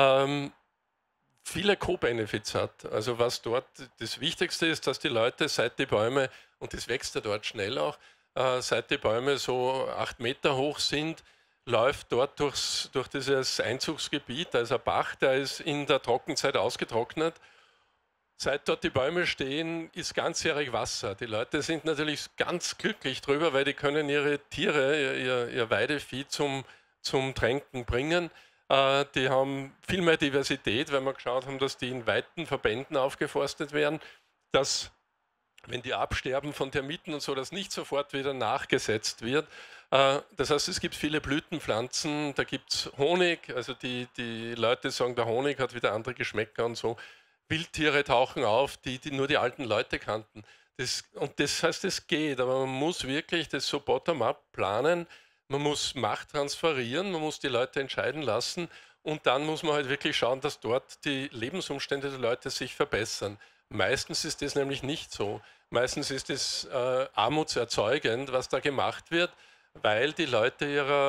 Speaker 4: viele Co-Benefits hat. Also was dort das Wichtigste ist, dass die Leute, seit die Bäume, und das wächst ja dort schnell auch, seit die Bäume so 8 Meter hoch sind, läuft dort durch dieses Einzugsgebiet, da ist ein Bach, der ist in der Trockenzeit ausgetrocknet. Seit dort die Bäume stehen, ist ganzjährig Wasser. Die Leute sind natürlich ganz glücklich drüber, weil die können ihre Tiere, ihr Weidevieh zum Tränken bringen. Die haben viel mehr Diversität, weil wir geschaut haben, dass die in weiten Verbänden aufgeforstet werden, dass, wenn die absterben von Termiten und so, das nicht sofort wieder nachgesetzt wird. Das heißt, es gibt viele Blütenpflanzen, da gibt es Honig, also die Leute sagen, der Honig hat wieder andere Geschmäcker und so. Wildtiere tauchen auf, die nur die alten Leute kannten. Und das heißt, es geht, aber man muss wirklich das so bottom-up planen. Man muss Macht transferieren, man muss die Leute entscheiden lassen und dann muss man halt wirklich schauen, dass dort die Lebensumstände der Leute sich verbessern. Meistens ist das nämlich nicht so. Meistens ist es armutserzeugend, was da gemacht wird, weil die Leute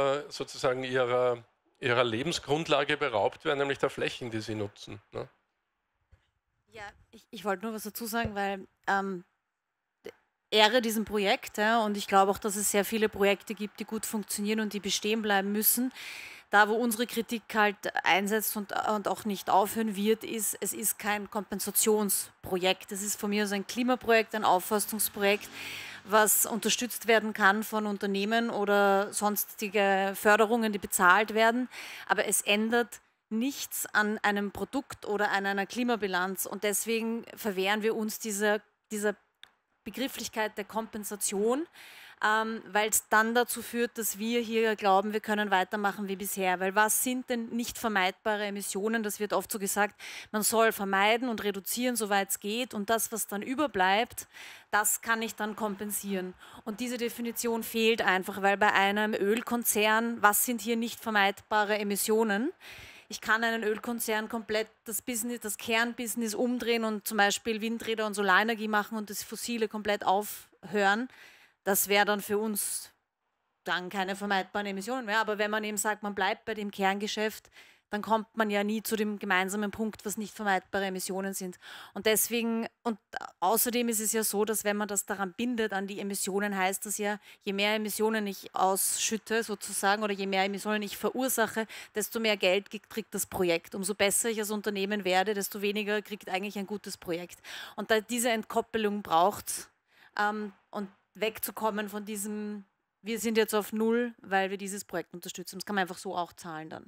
Speaker 4: ihrer Lebensgrundlage beraubt werden, nämlich der Flächen, die sie nutzen. Ne?
Speaker 5: Ja, ich wollte nur was dazu sagen, weil Ehre diesem Projekt, ja, und ich glaube auch, dass es sehr viele Projekte gibt, die gut funktionieren und die bestehen bleiben müssen. Da, wo unsere Kritik halt einsetzt und auch nicht aufhören wird, ist, es ist kein Kompensationsprojekt. Es ist von mir aus ein Klimaprojekt, ein Aufforstungsprojekt, was unterstützt werden kann von Unternehmen oder sonstige Förderungen, die bezahlt werden. Aber es ändert nichts an einem Produkt oder an einer Klimabilanz. Und deswegen verwehren wir uns dieser Begrifflichkeit der Kompensation, weil es dann dazu führt, dass wir hier glauben, wir können weitermachen wie bisher. Weil was sind denn nicht vermeidbare Emissionen? Das wird oft so gesagt, man soll vermeiden und reduzieren, soweit es geht. Und das, was dann überbleibt, das kann ich dann kompensieren. Und diese Definition fehlt einfach, weil bei einem Ölkonzern, was sind hier nicht vermeidbare Emissionen? Ich kann einen Ölkonzern komplett das Kernbusiness umdrehen und zum Beispiel Windräder und Solarenergie machen und das Fossile komplett aufhören. Das wäre dann für uns dann keine vermeidbaren Emissionen mehr. Aber wenn man eben sagt, man bleibt bei dem Kerngeschäft, dann kommt man ja nie zu dem gemeinsamen Punkt, was nicht vermeidbare Emissionen sind. Und deswegen, und außerdem ist es ja so, dass wenn man das daran bindet, an die Emissionen, heißt das ja, je mehr Emissionen ich ausschütte sozusagen oder je mehr Emissionen ich verursache, desto mehr Geld kriegt das Projekt. Umso besser ich als Unternehmen werde, desto weniger kriegt eigentlich ein gutes Projekt. Und da diese Entkoppelung braucht es, und wegzukommen von diesem, wir sind jetzt auf Null, weil wir dieses Projekt unterstützen. Das kann man einfach so auch zahlen dann.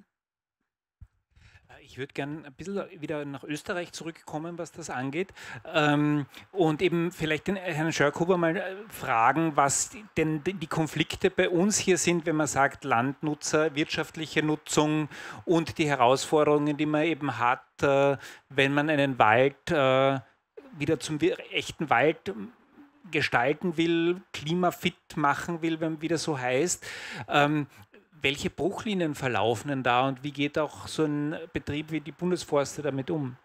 Speaker 2: Ich würde gerne ein bisschen wieder nach Österreich zurückkommen, was das angeht, und eben vielleicht den Herrn Schörkhuber mal fragen, was denn die Konflikte bei uns hier sind, wenn man sagt Landnutzer, wirtschaftliche Nutzung und die Herausforderungen, die man eben hat, wenn man einen Wald wieder zum echten Wald gestalten will, klimafit machen will, wenn wieder so heißt. Welche Bruchlinien verlaufen denn da und wie geht auch so ein Betrieb wie die Bundesforste damit um?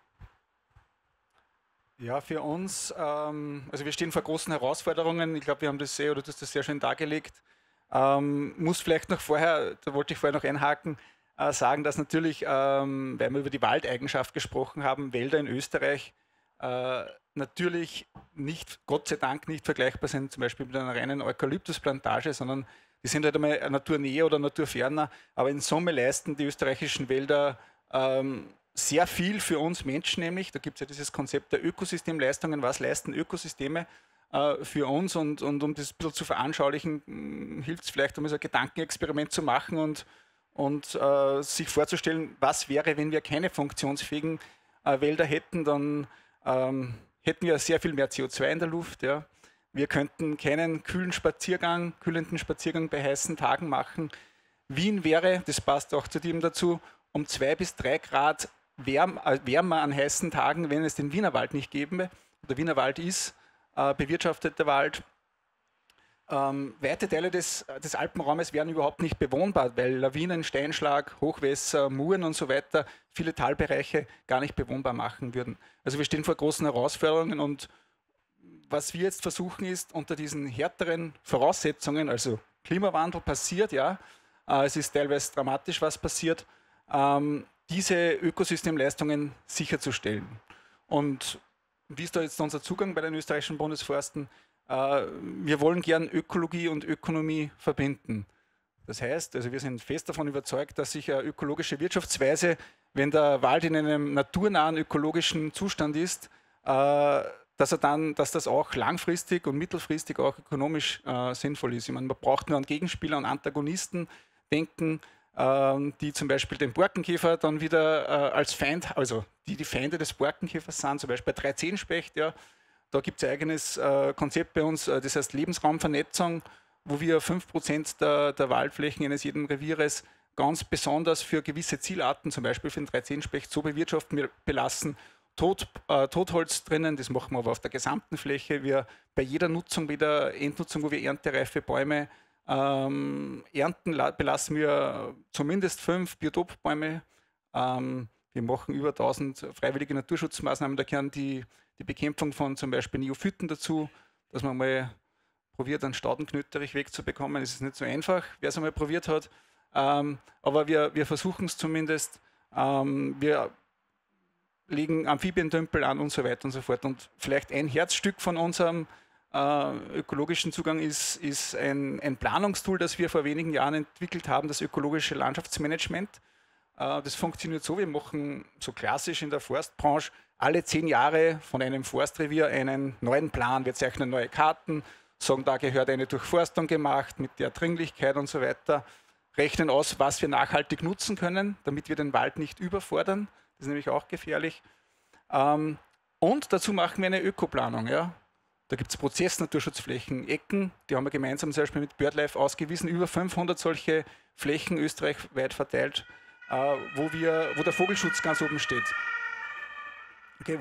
Speaker 3: Ja, für uns, also wir stehen vor großen Herausforderungen. Ich glaube, wir haben das sehr, oder du hast das sehr schön dargelegt. Muss vielleicht noch vorher, da wollte ich vorher noch einhaken, sagen, dass natürlich, weil wir über die Waldeigenschaft gesprochen haben, Wälder in Österreich natürlich nicht, Gott sei Dank, nicht vergleichbar sind, zum Beispiel mit einer reinen Eukalyptusplantage, sondern die sind halt einmal naturnäher oder naturferner, aber in Summe leisten die österreichischen Wälder sehr viel für uns Menschen, nämlich, da gibt es ja dieses Konzept der Ökosystemleistungen, was leisten Ökosysteme für uns und um das ein bisschen zu veranschaulichen, hilft es vielleicht, um so ein Gedankenexperiment zu machen und sich vorzustellen, was wäre, wenn wir keine funktionsfähigen Wälder hätten, dann hätten wir sehr viel mehr CO2 in der Luft. Ja. Wir könnten keinen kühlenden Spaziergang bei heißen Tagen machen. Wien wäre, das passt auch zu dem dazu, um 2 bis 3 Grad wärmer an heißen Tagen, wenn es den Wienerwald nicht gäbe. Der Wienerwald ist bewirtschafteter Wald. Weite Teile des Alpenraumes wären überhaupt nicht bewohnbar, weil Lawinen, Steinschlag, Hochwässer, Muren und so weiter viele Teilbereiche gar nicht bewohnbar machen würden. Also wir stehen vor großen Herausforderungen und was wir jetzt versuchen ist, unter diesen härteren Voraussetzungen, also Klimawandel passiert, ja, es ist teilweise dramatisch, was passiert, diese Ökosystemleistungen sicherzustellen. Und wie ist da jetzt unser Zugang bei den österreichischen Bundesforsten? Wir wollen gern Ökologie und Ökonomie verbinden. Das heißt, also wir sind fest davon überzeugt, dass sich eine ökologische Wirtschaftsweise, wenn der Wald in einem naturnahen ökologischen Zustand ist, dass das auch langfristig und mittelfristig auch ökonomisch sinnvoll ist. Ich meine, man braucht nur an Gegenspieler und Antagonisten denken, die zum Beispiel den Borkenkäfer dann wieder als Feind, also die Feinde des Borkenkäfers sind, zum Beispiel bei 3-10-Specht, ja, da gibt es ein eigenes Konzept bei uns, das heißt Lebensraumvernetzung, wo wir 5% der Waldflächen eines jeden Revieres ganz besonders für gewisse Zielarten, zum Beispiel für den 3-10-Specht, so bewirtschaften, belassen. Totholz drinnen, das machen wir aber auf der gesamten Fläche. Wir bei jeder Nutzung, bei der Endnutzung, wo wir erntereife Bäume ernten, belassen wir zumindest 5 Biotopbäume. Wir machen über 1000 freiwillige Naturschutzmaßnahmen, da gehören die Bekämpfung von zum Beispiel Neophyten dazu, dass man mal probiert, einen Staudenknöterich wegzubekommen. Das ist nicht so einfach, wer es einmal probiert hat. Aber wir versuchen es zumindest. Wir legen Amphibientümpel an und so weiter und so fort. Und vielleicht ein Herzstück von unserem ökologischen Zugang ist ein Planungstool, das wir vor wenigen Jahren entwickelt haben, das ökologische Landschaftsmanagement. Das funktioniert so, wir machen so klassisch in der Forstbranche alle 10 Jahre von einem Forstrevier einen neuen Plan. Wir zeichnen neue Karten, sagen, da gehört eine Durchforstung gemacht mit der Dringlichkeit und so weiter, rechnen aus, was wir nachhaltig nutzen können, damit wir den Wald nicht überfordern. Das ist nämlich auch gefährlich. Und dazu machen wir eine Ökoplanung. Ja. Da gibt es Prozessnaturschutzflächen, Ecken, die haben wir gemeinsam zum Beispiel mit BirdLife ausgewiesen, über 500 solche Flächen österreichweit verteilt, wo der Vogelschutz ganz oben steht. Okay,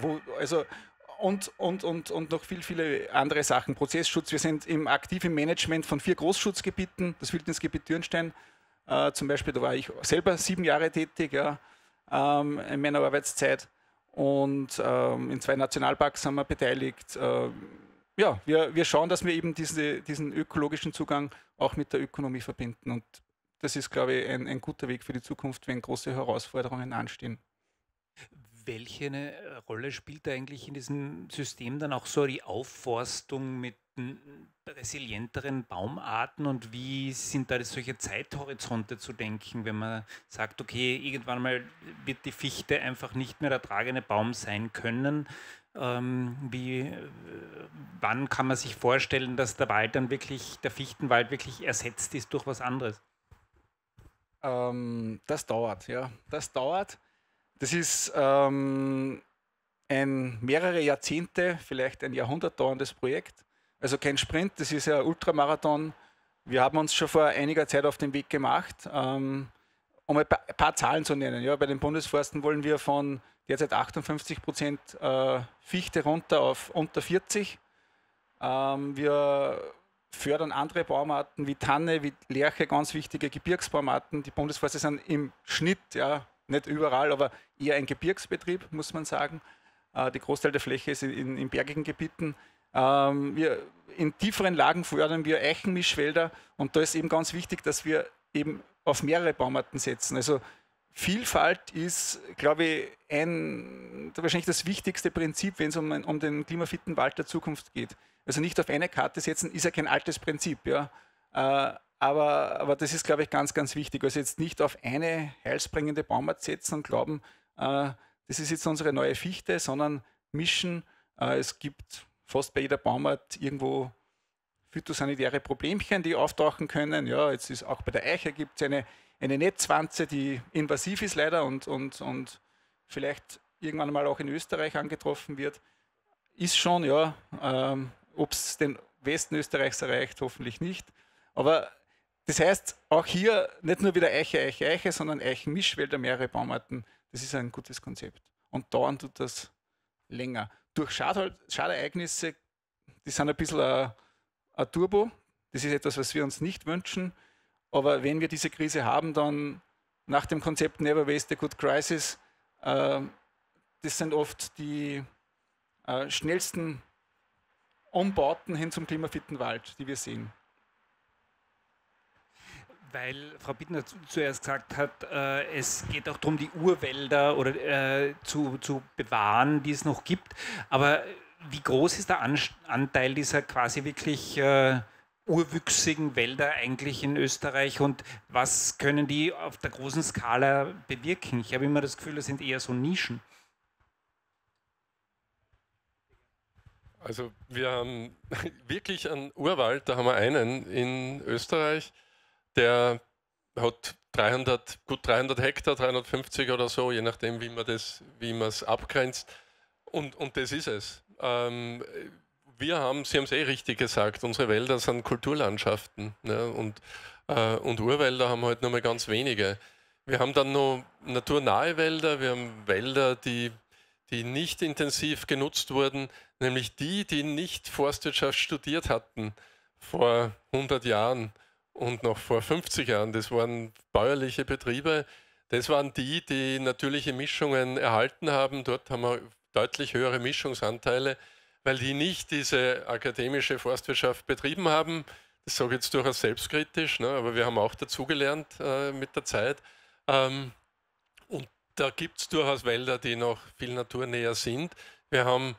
Speaker 3: und noch viele andere Sachen. Prozessschutz, wir sind aktiv im Management von 4 Großschutzgebieten, das Wildnisgebiet Dürnstein, zum Beispiel, da war ich selber 7 Jahre tätig, ja, in meiner Arbeitszeit, und in 2 Nationalparks sind wir beteiligt. Ja, wir schauen, dass wir eben diesen ökologischen Zugang auch mit der Ökonomie verbinden, und das ist, glaube ich, ein guter Weg für die Zukunft, wenn große Herausforderungen anstehen.
Speaker 2: Welche Rolle spielt da eigentlich in diesem System dann auch so die Aufforstung mit resilienteren Baumarten, und wie sind da solche Zeithorizonte zu denken, wenn man sagt, okay, irgendwann mal wird die Fichte einfach nicht mehr der tragende Baum sein können? Wann kann man sich vorstellen, dass der Fichtenwald wirklich ersetzt ist durch was anderes?
Speaker 3: Das dauert, ja. Das dauert. Das ist ein mehrere Jahrzehnte, vielleicht ein Jahrhundert dauerndes Projekt. Also kein Sprint, das ist ja ein Ultramarathon. Wir haben uns schon vor einiger Zeit auf den Weg gemacht, um ein paar Zahlen zu nennen. Ja, bei den Bundesforsten wollen wir von derzeit 58% Fichte runter auf unter 40. Wir fördern andere Baumarten wie Tanne, wie Lärche, ganz wichtige Gebirgsbaumarten. Die Bundesforste sind im Schnitt, ja, nicht überall, aber eher ein Gebirgsbetrieb, muss man sagen. Der Großteil der Fläche ist in bergigen Gebieten. In tieferen Lagen fördern wir Eichenmischwälder und da ist eben ganz wichtig, dass wir eben auf mehrere Baumarten setzen. Also Vielfalt ist, glaube ich, wahrscheinlich das wichtigste Prinzip, wenn es um den klimafitten Wald der Zukunft geht. Also nicht auf eine Karte setzen, ist ja kein altes Prinzip, ja. Aber das ist, glaube ich, ganz, ganz wichtig. Also jetzt nicht auf eine heilsbringende Baumart setzen und glauben, das ist jetzt unsere neue Fichte, sondern mischen. Es gibt fast bei jeder Baumart irgendwo phytosanitäre Problemchen, die auftauchen können. Ja, jetzt ist auch bei der Eiche gibt es eine Netzwanze, die invasiv ist leider und vielleicht irgendwann mal auch in Österreich angetroffen wird. Ist schon, ja, ob es den Westen Österreichs erreicht, hoffentlich nicht. Aber das heißt, auch hier nicht nur wieder Eiche, Eiche, Eiche, sondern Eichenmischwälder, mehrere Baumarten. Das ist ein gutes Konzept. Und dauern tut das länger. Durch Schadereignisse, die sind ein bisschen ein Turbo. Das ist etwas, was wir uns nicht wünschen. Aber wenn wir diese Krise haben, dann nach dem Konzept Never Waste a Good Crisis, das sind oft die schnellsten Umbauten hin zum klimafitten Wald, die wir sehen.
Speaker 2: Weil Frau Bittner zuerst gesagt hat, es geht auch darum, die Urwälder oder zu bewahren, die es noch gibt. Aber wie groß ist der Anteil dieser quasi wirklich urwüchsigen Wälder eigentlich in Österreich und was können die auf der großen Skala bewirken? Ich habe immer das Gefühl, das sind eher so Nischen.
Speaker 4: Also wir haben wirklich einen Urwald, da haben wir einen in Österreich, der hat gut 300 Hektar, 350 oder so, je nachdem, wie man es abgrenzt. Und das ist es. Sie haben es richtig gesagt, unsere Wälder sind Kulturlandschaften, ne? Und Urwälder haben halt nur mal ganz wenige. Wir haben dann noch naturnahe Wälder, wir haben Wälder, die nicht intensiv genutzt wurden, nämlich die nicht Forstwirtschaft studiert hatten vor 100 Jahren und noch vor 50 Jahren. Das waren bäuerliche Betriebe, das waren die natürliche Mischungen erhalten haben. Dort haben wir deutlich höhere Mischungsanteile, weil die nicht diese akademische Forstwirtschaft betrieben haben. Das sage ich jetzt durchaus selbstkritisch, ne? Aber wir haben auch dazugelernt mit der Zeit. Und da gibt es durchaus Wälder, die noch viel naturnäher sind. Ich habe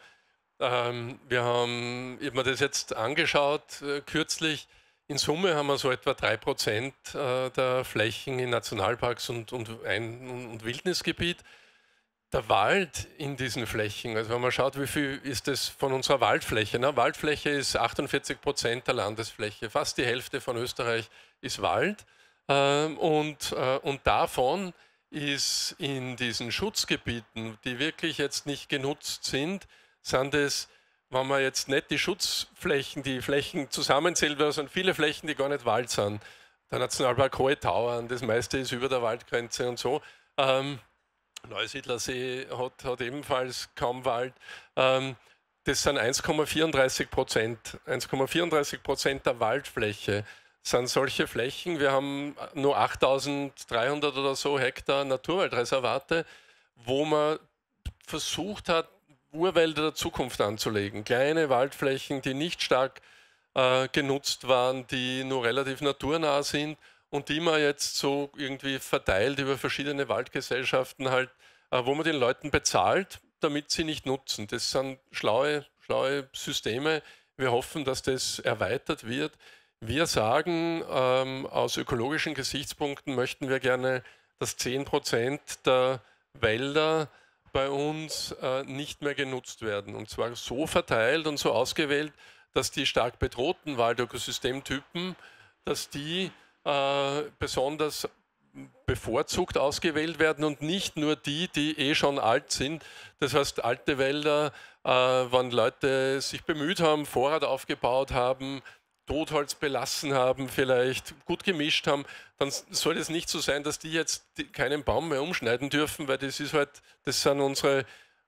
Speaker 4: mir das jetzt angeschaut kürzlich. In Summe haben wir so etwa 3% der Flächen in Nationalparks und Wildnisgebiet. Der Wald in diesen Flächen, also wenn man schaut, wie viel ist das von unserer Waldfläche. Ne? Waldfläche ist 48% der Landesfläche, fast die Hälfte von Österreich ist Wald. Und davon ist in diesen Schutzgebieten, die wirklich jetzt nicht genutzt sind es, wenn man jetzt nicht die Schutzflächen, die Flächen zusammenzählt, sind viele Flächen, die gar nicht Wald sind. Der Nationalpark Hohe Tauern, das meiste ist über der Waldgrenze und so. Neusiedlersee hat ebenfalls kaum Wald. Das sind 1,34%. 1,34% der Waldfläche sind solche Flächen. Wir haben nur 8.300 oder so Hektar Naturwaldreservate, wo man versucht hat, Urwälder der Zukunft anzulegen. Kleine Waldflächen, die nicht stark genutzt waren, die nur relativ naturnah sind und die man jetzt so irgendwie verteilt über verschiedene Waldgesellschaften halt, wo man den Leuten bezahlt, damit sie nicht nutzen. Das sind schlaue Systeme. Wir hoffen, dass das erweitert wird. Wir sagen, aus ökologischen Gesichtspunkten möchten wir gerne, dass 10% der Wälder bei uns nicht mehr genutzt werden. Und zwar so verteilt und so ausgewählt, dass die stark bedrohten Waldökosystemtypen, dass die besonders bevorzugt ausgewählt werden und nicht nur die schon alt sind. Das heißt, alte Wälder, wenn Leute sich bemüht haben, Vorrat aufgebaut haben, Totholz belassen haben, vielleicht gut gemischt haben, dann soll es nicht so sein, dass die jetzt keinen Baum mehr umschneiden dürfen, weil das sind unsere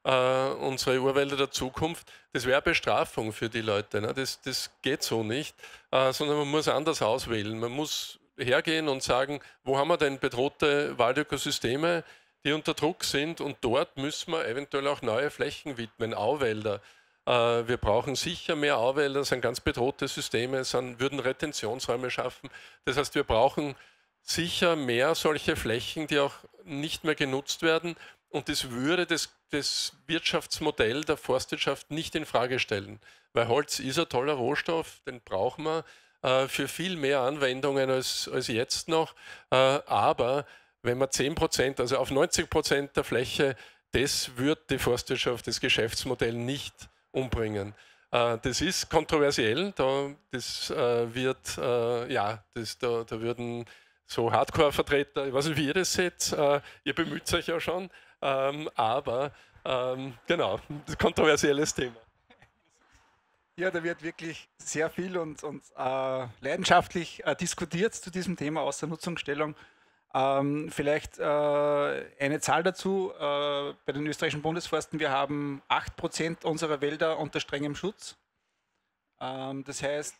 Speaker 4: unsere Urwälder der Zukunft, das wäre Bestrafung für die Leute. Ne? Das geht so nicht, sondern man muss anders auswählen. Man muss hergehen und sagen, wo haben wir denn bedrohte Waldökosysteme, die unter Druck sind, und dort müssen wir eventuell auch neue Flächen widmen, Auwälder. Wir brauchen sicher mehr Auwälder, das sind ganz bedrohte Systeme, würden Retentionsräume schaffen. Das heißt, wir brauchen sicher mehr solche Flächen, die auch nicht mehr genutzt werden, und das würde das Wirtschaftsmodell der Forstwirtschaft nicht in Frage stellen, weil Holz ist ein toller Rohstoff, den brauchen wir für viel mehr Anwendungen als jetzt noch, aber wenn man 10%, also auf 90% der Fläche, das wird die Forstwirtschaft, das Geschäftsmodell nicht umbringen. Das ist kontroversiell, da würden so Hardcore-Vertreter, ich weiß nicht, wie ihr das seht, ihr bemüht euch ja schon, aber genau, das ist ein kontroversielles Thema.
Speaker 3: Ja, da wird wirklich sehr viel und leidenschaftlich diskutiert zu diesem Thema Außernutzungsstellung. Vielleicht eine Zahl dazu, bei den österreichischen Bundesforsten, wir haben 8% unserer Wälder unter strengem Schutz. Das heißt,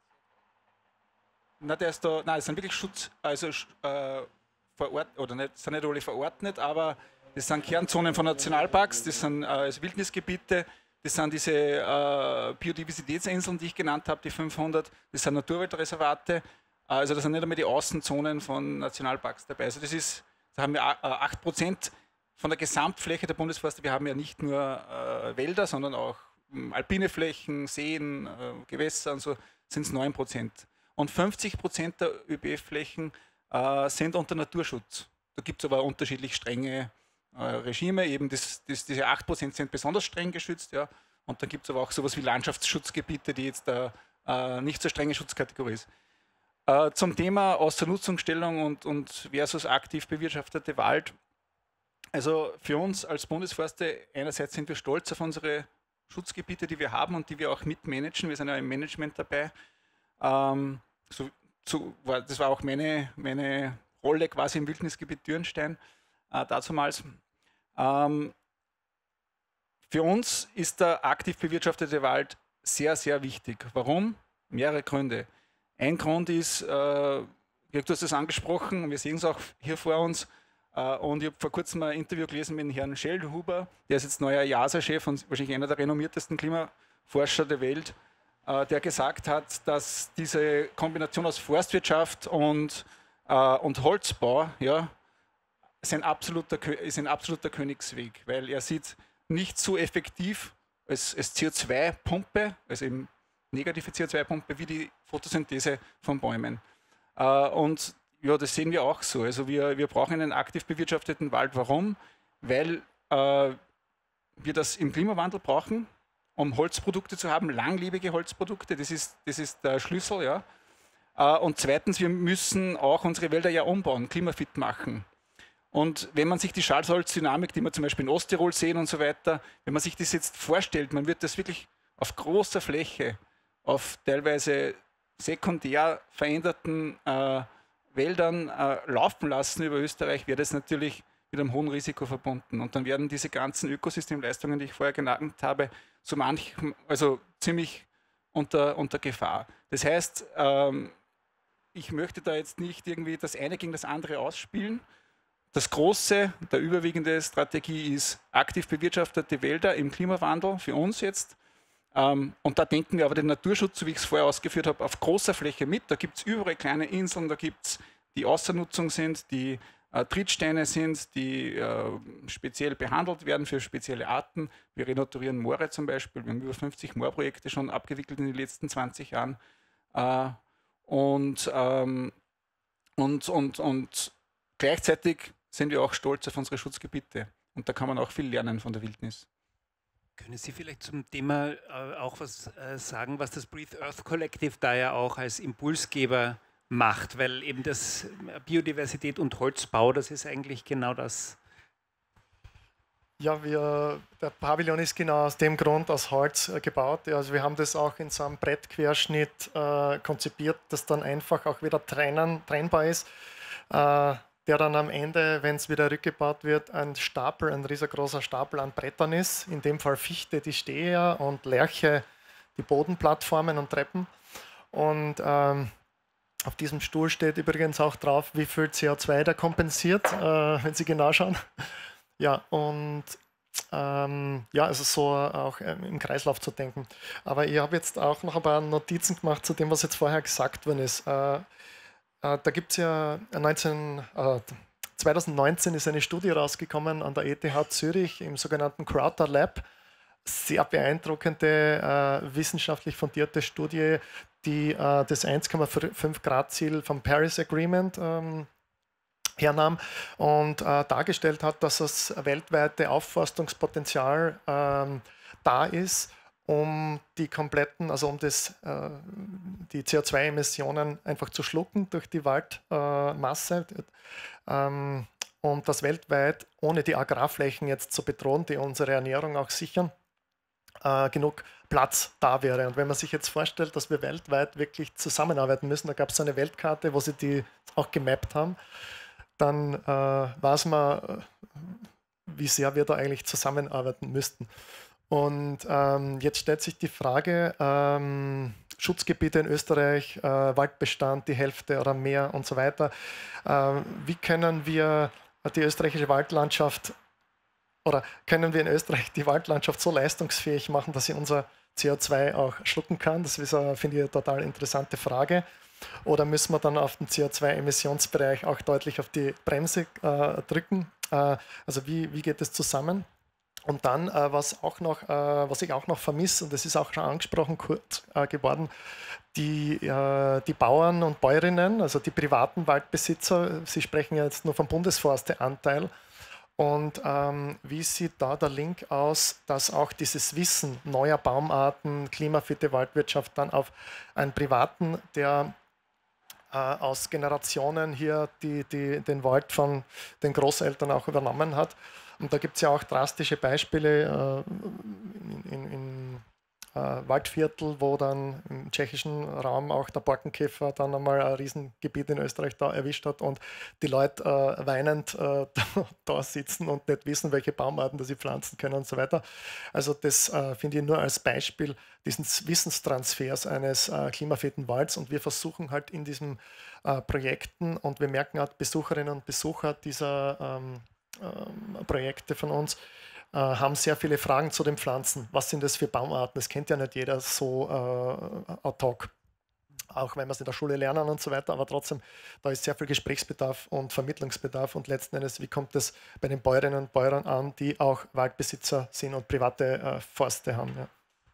Speaker 3: es sind wirklich Schutz, also verordnet, oder nicht, sind nicht alle verordnet, aber das sind Kernzonen von Nationalparks, das sind also Wildnisgebiete, das sind diese Biodiversitätsinseln, die ich genannt habe, die 500, das sind Naturwaldreservate. Also das sind nicht einmal die Außenzonen von Nationalparks dabei. Also da haben wir 8% von der Gesamtfläche der Bundesforste. Wir haben ja nicht nur Wälder, sondern auch alpine Flächen, Seen, Gewässer und so sind es 9%. Und 50% der ÖBF-Flächen sind unter Naturschutz. Da gibt es aber unterschiedlich strenge Regime. Eben diese 8% sind besonders streng geschützt. Ja. Und dann gibt es aber auch sowas wie Landschaftsschutzgebiete, die jetzt nicht so strenge Schutzkategorie ist. Zum Thema Außernutzungsstellung und versus aktiv bewirtschaftete Wald. Also für uns als Bundesforste, einerseits sind wir stolz auf unsere Schutzgebiete, die wir haben und die wir auch mitmanagen. Wir sind ja im Management dabei. Das war auch meine Rolle quasi im Wildnisgebiet Dürnstein dazumals. Für uns ist der aktiv bewirtschaftete Wald sehr, sehr wichtig. Warum? Mehrere Gründe. Ein Grund ist, du hast es angesprochen, wir sehen es auch hier vor uns, und ich habe vor kurzem ein Interview gelesen mit Herrn Schellhuber, der ist jetzt neuer JASA-Chef und wahrscheinlich einer der renommiertesten Klimaforscher der Welt, der gesagt hat, dass diese Kombination aus Forstwirtschaft und Holzbau ist ein absoluter Königsweg, weil er sieht nicht so effektiv als CO2-Pumpe, also eben negative CO2-Pumpe, wie die Photosynthese von Bäumen. Und ja, das sehen wir auch so. Also wir brauchen einen aktiv bewirtschafteten Wald. Warum? Weil wir das im Klimawandel brauchen, um Holzprodukte zu haben, langlebige Holzprodukte. Das ist der Schlüssel. Ja. Und zweitens, wir müssen auch unsere Wälder ja umbauen, klimafit machen. Und wenn man sich die Schallholzdynamik, die wir zum Beispiel in Osttirol sehen und so weiter, wenn man sich das jetzt vorstellt, man wird das wirklich auf großer Fläche, auf teilweise sekundär veränderten Wäldern laufen lassen über Österreich, wäre das natürlich mit einem hohen Risiko verbunden. Und dann werden diese ganzen Ökosystemleistungen, die ich vorher genannt habe, also ziemlich unter Gefahr. Das heißt, ich möchte da jetzt nicht irgendwie das eine gegen das andere ausspielen. Der überwiegende Strategie ist aktiv bewirtschaftete Wälder im Klimawandel für uns jetzt. Und da denken wir aber den Naturschutz, so wie ich es vorher ausgeführt habe, auf großer Fläche mit. Da gibt es überall kleine Inseln, da gibt es die Außernutzung sind, die Trittsteine sind, die speziell behandelt werden für spezielle Arten. Wir renaturieren Moore zum Beispiel. Wir haben über 50 Moorprojekte schon abgewickelt in den letzten 20 Jahren. Und gleichzeitig sind wir auch stolz auf unsere Schutzgebiete. Und da kann man auch viel lernen von der Wildnis.
Speaker 2: Können Sie vielleicht zum Thema auch was sagen, was das Breathe Earth Collective da ja auch als Impulsgeber macht? Weil eben das Biodiversität und Holzbau, das ist eigentlich genau das.
Speaker 6: Ja, der Pavillon ist genau aus dem Grund aus Holz gebaut. Also wir haben das auch in so einem Brettquerschnitt konzipiert, das dann einfach auch wieder trennbar ist. der dann am Ende, wenn es wieder rückgebaut wird, ein riesengroßer Stapel an Brettern ist. In dem Fall Fichte, die Steher und Lärche, die Bodenplattformen und Treppen. Und auf diesem Stuhl steht übrigens auch drauf, wie viel CO2 der kompensiert, wenn Sie genau schauen. Ja, und also so auch im Kreislauf zu denken. Aber ich habe jetzt auch noch ein paar Notizen gemacht zu dem, was jetzt vorher gesagt worden ist. Da gibt es ja 2019 ist eine Studie rausgekommen an der ETH Zürich im sogenannten Crowther Lab. Sehr beeindruckende, wissenschaftlich fundierte Studie, die das 1,5 Grad Ziel vom Paris Agreement hernahm und dargestellt hat, dass das weltweite Aufforstungspotenzial da ist, um die kompletten, also um die CO2-Emissionen einfach zu schlucken durch die Waldmasse und das weltweit, ohne die Agrarflächen jetzt zu bedrohen, die unsere Ernährung auch sichern, genug Platz da wäre. Und wenn man sich jetzt vorstellt, dass wir weltweit wirklich zusammenarbeiten müssen, da gab es so eine Weltkarte, wo sie die auch gemappt haben, dann weiß man, wie sehr wir da eigentlich zusammenarbeiten müssten. Und jetzt stellt sich die Frage, Schutzgebiete in Österreich, Waldbestand, die Hälfte oder mehr und so weiter. Wie können wir die österreichische Waldlandschaft oder können wir in Österreich die Waldlandschaft so leistungsfähig machen, dass sie unser CO2 auch schlucken kann? Das ist, finde ich, eine total interessante Frage. Oder müssen wir dann auf den CO2-Emissionsbereich auch deutlich auf die Bremse drücken? Also wie geht das zusammen? Und dann, was ich auch noch vermisse, und das ist auch schon angesprochen kurz geworden, die Bauern und Bäuerinnen, also die privaten Waldbesitzer, Sie sprechen ja jetzt nur vom Bundesforste-Anteil. Und wie sieht da der Link aus, dass auch dieses Wissen neuer Baumarten, klimafitte Waldwirtschaft dann auf einen Privaten, der aus Generationen hier den Wald von den Großeltern auch übernommen hat. Und da gibt es ja auch drastische Beispiele in Waldviertel, wo dann im tschechischen Raum auch der Borkenkäfer dann einmal ein Riesengebiet in Österreich da erwischt hat und die Leute weinend da sitzen und nicht wissen, welche Baumarten sie pflanzen können und so weiter. Also das finde ich nur als Beispiel dieses Wissenstransfers eines klimafitten Walds, und wir versuchen halt in diesen Projekten, und wir merken auch Besucherinnen und Besucher dieser Projekte von uns, haben sehr viele Fragen zu den Pflanzen. Was sind das für Baumarten? Das kennt ja nicht jeder so ad hoc, auch wenn wir es in der Schule lernen und so weiter, aber trotzdem, da ist sehr viel Gesprächsbedarf und Vermittlungsbedarf, und letzten Endes, wie kommt es bei den Bäuerinnen und Bauern an, die auch Waldbesitzer sind und private Forste haben. Ja.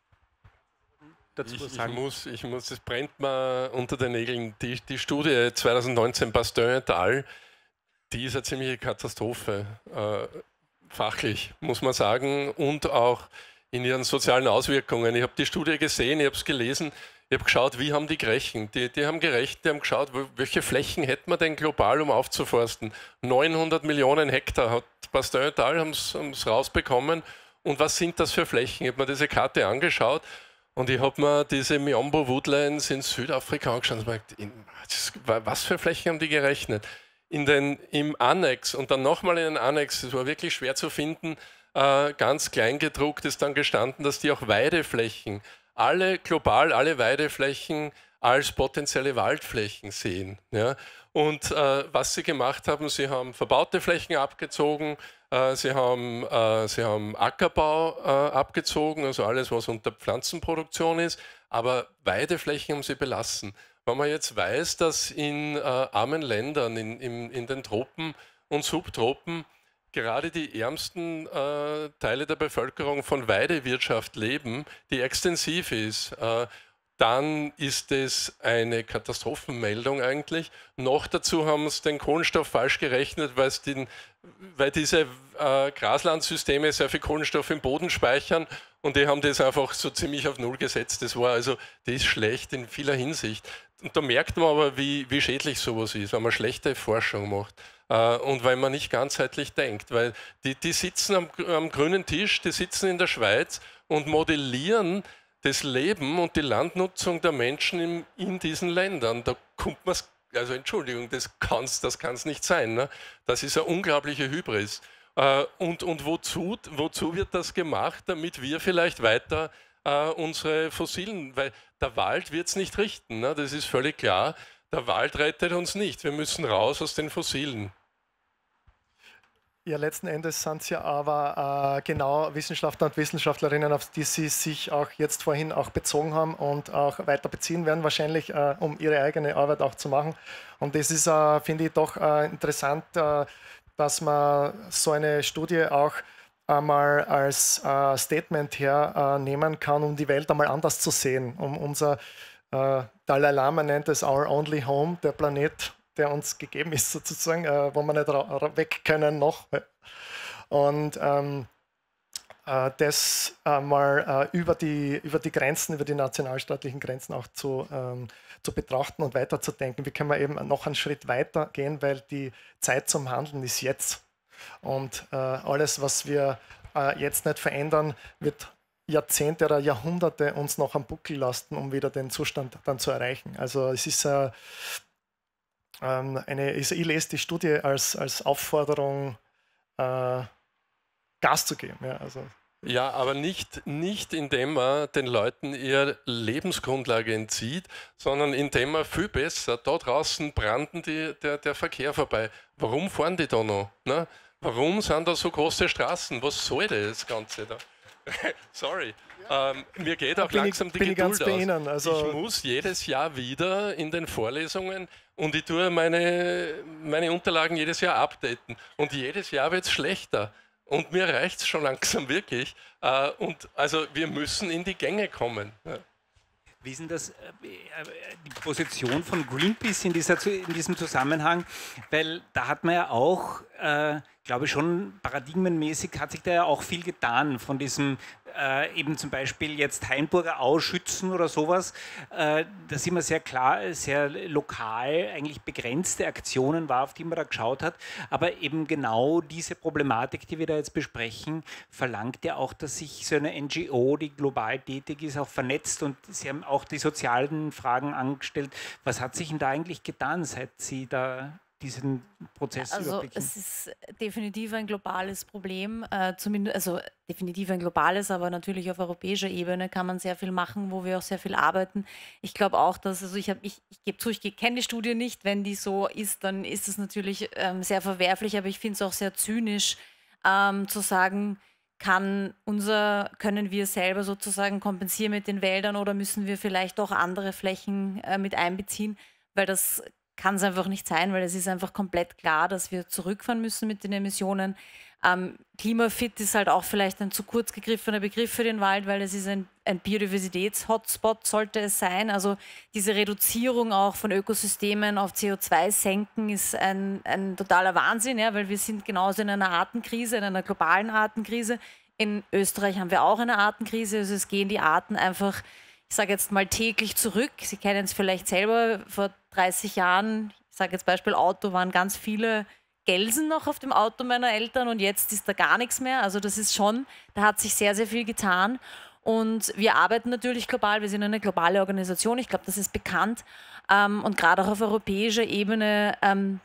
Speaker 4: Ich muss, es brennt mir unter den Nägeln. Die Studie 2019 Pasteur et al., die ist eine ziemliche Katastrophe. Fachlich, muss man sagen, und auch in ihren sozialen Auswirkungen. Ich habe die Studie gesehen, ich habe es gelesen, ich habe geschaut, wie haben die gerechnet. Die haben gerechnet, die haben geschaut, welche Flächen hätten wir denn global, um aufzuforsten. 900 Millionen Hektar hat Pasteur et al. haben es rausbekommen. Und was sind das für Flächen? Ich habe mir diese Karte angeschaut und ich habe mir diese Miombo Woodlands in Südafrika angeschaut und gesagt, was für Flächen haben die gerechnet? Im Annex und dann nochmal in den Annex, es war wirklich schwer zu finden, ganz klein gedruckt ist dann gestanden, dass die auch Weideflächen, global alle Weideflächen als potenzielle Waldflächen sehen. Ja? Und was sie gemacht haben, sie haben verbaute Flächen abgezogen, sie haben Ackerbau abgezogen, also alles, was unter Pflanzenproduktion ist, aber Weideflächen haben sie belassen. Wenn man jetzt weiß, dass in armen Ländern, in den Tropen und Subtropen, gerade die ärmsten Teile der Bevölkerung von Weidewirtschaft leben, die extensiv ist, dann ist es eine Katastrophenmeldung eigentlich. Noch dazu haben sie den Kohlenstoff falsch gerechnet, weil diese Graslandsysteme sehr viel Kohlenstoff im Boden speichern, und die haben das einfach so ziemlich auf Null gesetzt. Das ist schlecht in vieler Hinsicht. Und da merkt man aber, wie schädlich sowas ist, wenn man schlechte Forschung macht und weil man nicht ganzheitlich denkt. Weil die sitzen am grünen Tisch, die sitzen in der Schweiz und modellieren das Leben und die Landnutzung der Menschen in diesen Ländern. Da kommt man Also Entschuldigung, das kann's nicht sein. Ne? Das ist eine unglaubliche Hybris. Und wozu wird das gemacht, damit wir vielleicht weiter unsere fossilen, weil der Wald wird es nicht richten, ne? Das ist völlig klar. Der Wald rettet uns nicht. Wir müssen raus aus den Fossilen.
Speaker 6: Ja, letzten Endes sind es ja aber genau Wissenschaftler und Wissenschaftlerinnen, auf die Sie sich auch jetzt vorhin auch bezogen haben und auch weiter beziehen werden, wahrscheinlich, um ihre eigene Arbeit auch zu machen. Und das ist, finde ich, doch interessant, dass man so eine Studie auch einmal als Statement hernehmen kann, um die Welt einmal anders zu sehen. Um unser Dalai Lama nennt es Our Only Home, der Planet, der uns gegeben ist, sozusagen, wo wir nicht weg können noch. Und das mal über die Grenzen, über die nationalstaatlichen Grenzen auch zu betrachten und weiterzudenken. Wie können wir eben noch einen Schritt weiter gehen, weil die Zeit zum Handeln ist jetzt. Und alles, was wir jetzt nicht verändern, wird Jahrzehnte oder Jahrhunderte uns noch am Buckel lasten, um wieder den Zustand dann zu erreichen. Also es ist ich lese die Studie als Aufforderung, Gas zu geben. Ja, also.
Speaker 4: Ja, aber nicht indem man den Leuten ihre Lebensgrundlage entzieht, sondern indem man viel besser, da draußen brannten der Verkehr vorbei. Warum fahren die da noch? Ne? Warum sind da so große Straßen? Was soll das Ganze da? Sorry. Mir geht auch langsam die Geduld aus.
Speaker 6: Ihnen, also
Speaker 4: ich muss jedes Jahr wieder in den Vorlesungen und ich tue meine Unterlagen jedes Jahr updaten. Und jedes Jahr wird es schlechter. Und mir reicht es schon langsam wirklich. Und also wir müssen in die Gänge kommen. Ja.
Speaker 2: Wie ist denn das, die Position von Greenpeace in diesem Zusammenhang? Weil da hat man ja auch, glaube ich, schon paradigmenmäßig hat sich da ja auch viel getan von diesem eben zum Beispiel jetzt Hainburger Au schützen oder sowas. Da sieht man sehr klar, sehr lokal eigentlich begrenzte Aktionen war, auf die man da geschaut hat. Aber eben genau diese Problematik, die wir da jetzt besprechen, verlangt ja auch, dass sich so eine NGO, die global tätig ist, auch vernetzt. Und Sie haben auch die sozialen Fragen angestellt. Was hat sich denn da eigentlich getan, seit Sie da diesen Prozess überblicken?
Speaker 5: Es ist definitiv ein globales Problem, also definitiv ein globales, aber natürlich auf europäischer Ebene kann man sehr viel machen, wo wir auch sehr viel arbeiten. Ich glaube auch, dass, also ich gebe zu, ich kenne die Studie nicht, wenn die so ist, dann ist es natürlich sehr verwerflich, aber ich finde es auch sehr zynisch zu sagen, können wir selber sozusagen kompensieren mit den Wäldern oder müssen wir vielleicht auch andere Flächen mit einbeziehen, weil das kann es einfach nicht sein, weil es ist einfach komplett klar, dass wir zurückfahren müssen mit den Emissionen. Klimafit ist halt auch vielleicht ein zu kurz gegriffener Begriff für den Wald, weil es ist ein Biodiversitäts-Hotspot, sollte es sein. Also diese Reduzierung auch von Ökosystemen auf CO2 senken ist ein totaler Wahnsinn, ja, weil wir sind genauso in einer Artenkrise, in einer globalen Artenkrise. In Österreich haben wir auch eine Artenkrise, also es gehen die Arten einfach, ich sage jetzt mal, täglich zurück. Sie kennen es vielleicht selber, vor 30 Jahren, ich sage jetzt Beispiel Auto, waren ganz viele Gelsen noch auf dem Auto meiner Eltern und jetzt ist da gar nichts mehr. Also das ist schon, da hat sich sehr, sehr viel getan. Und wir arbeiten natürlich global, wir sind eine globale Organisation, ich glaube, das ist bekannt. Und gerade auch auf europäischer Ebene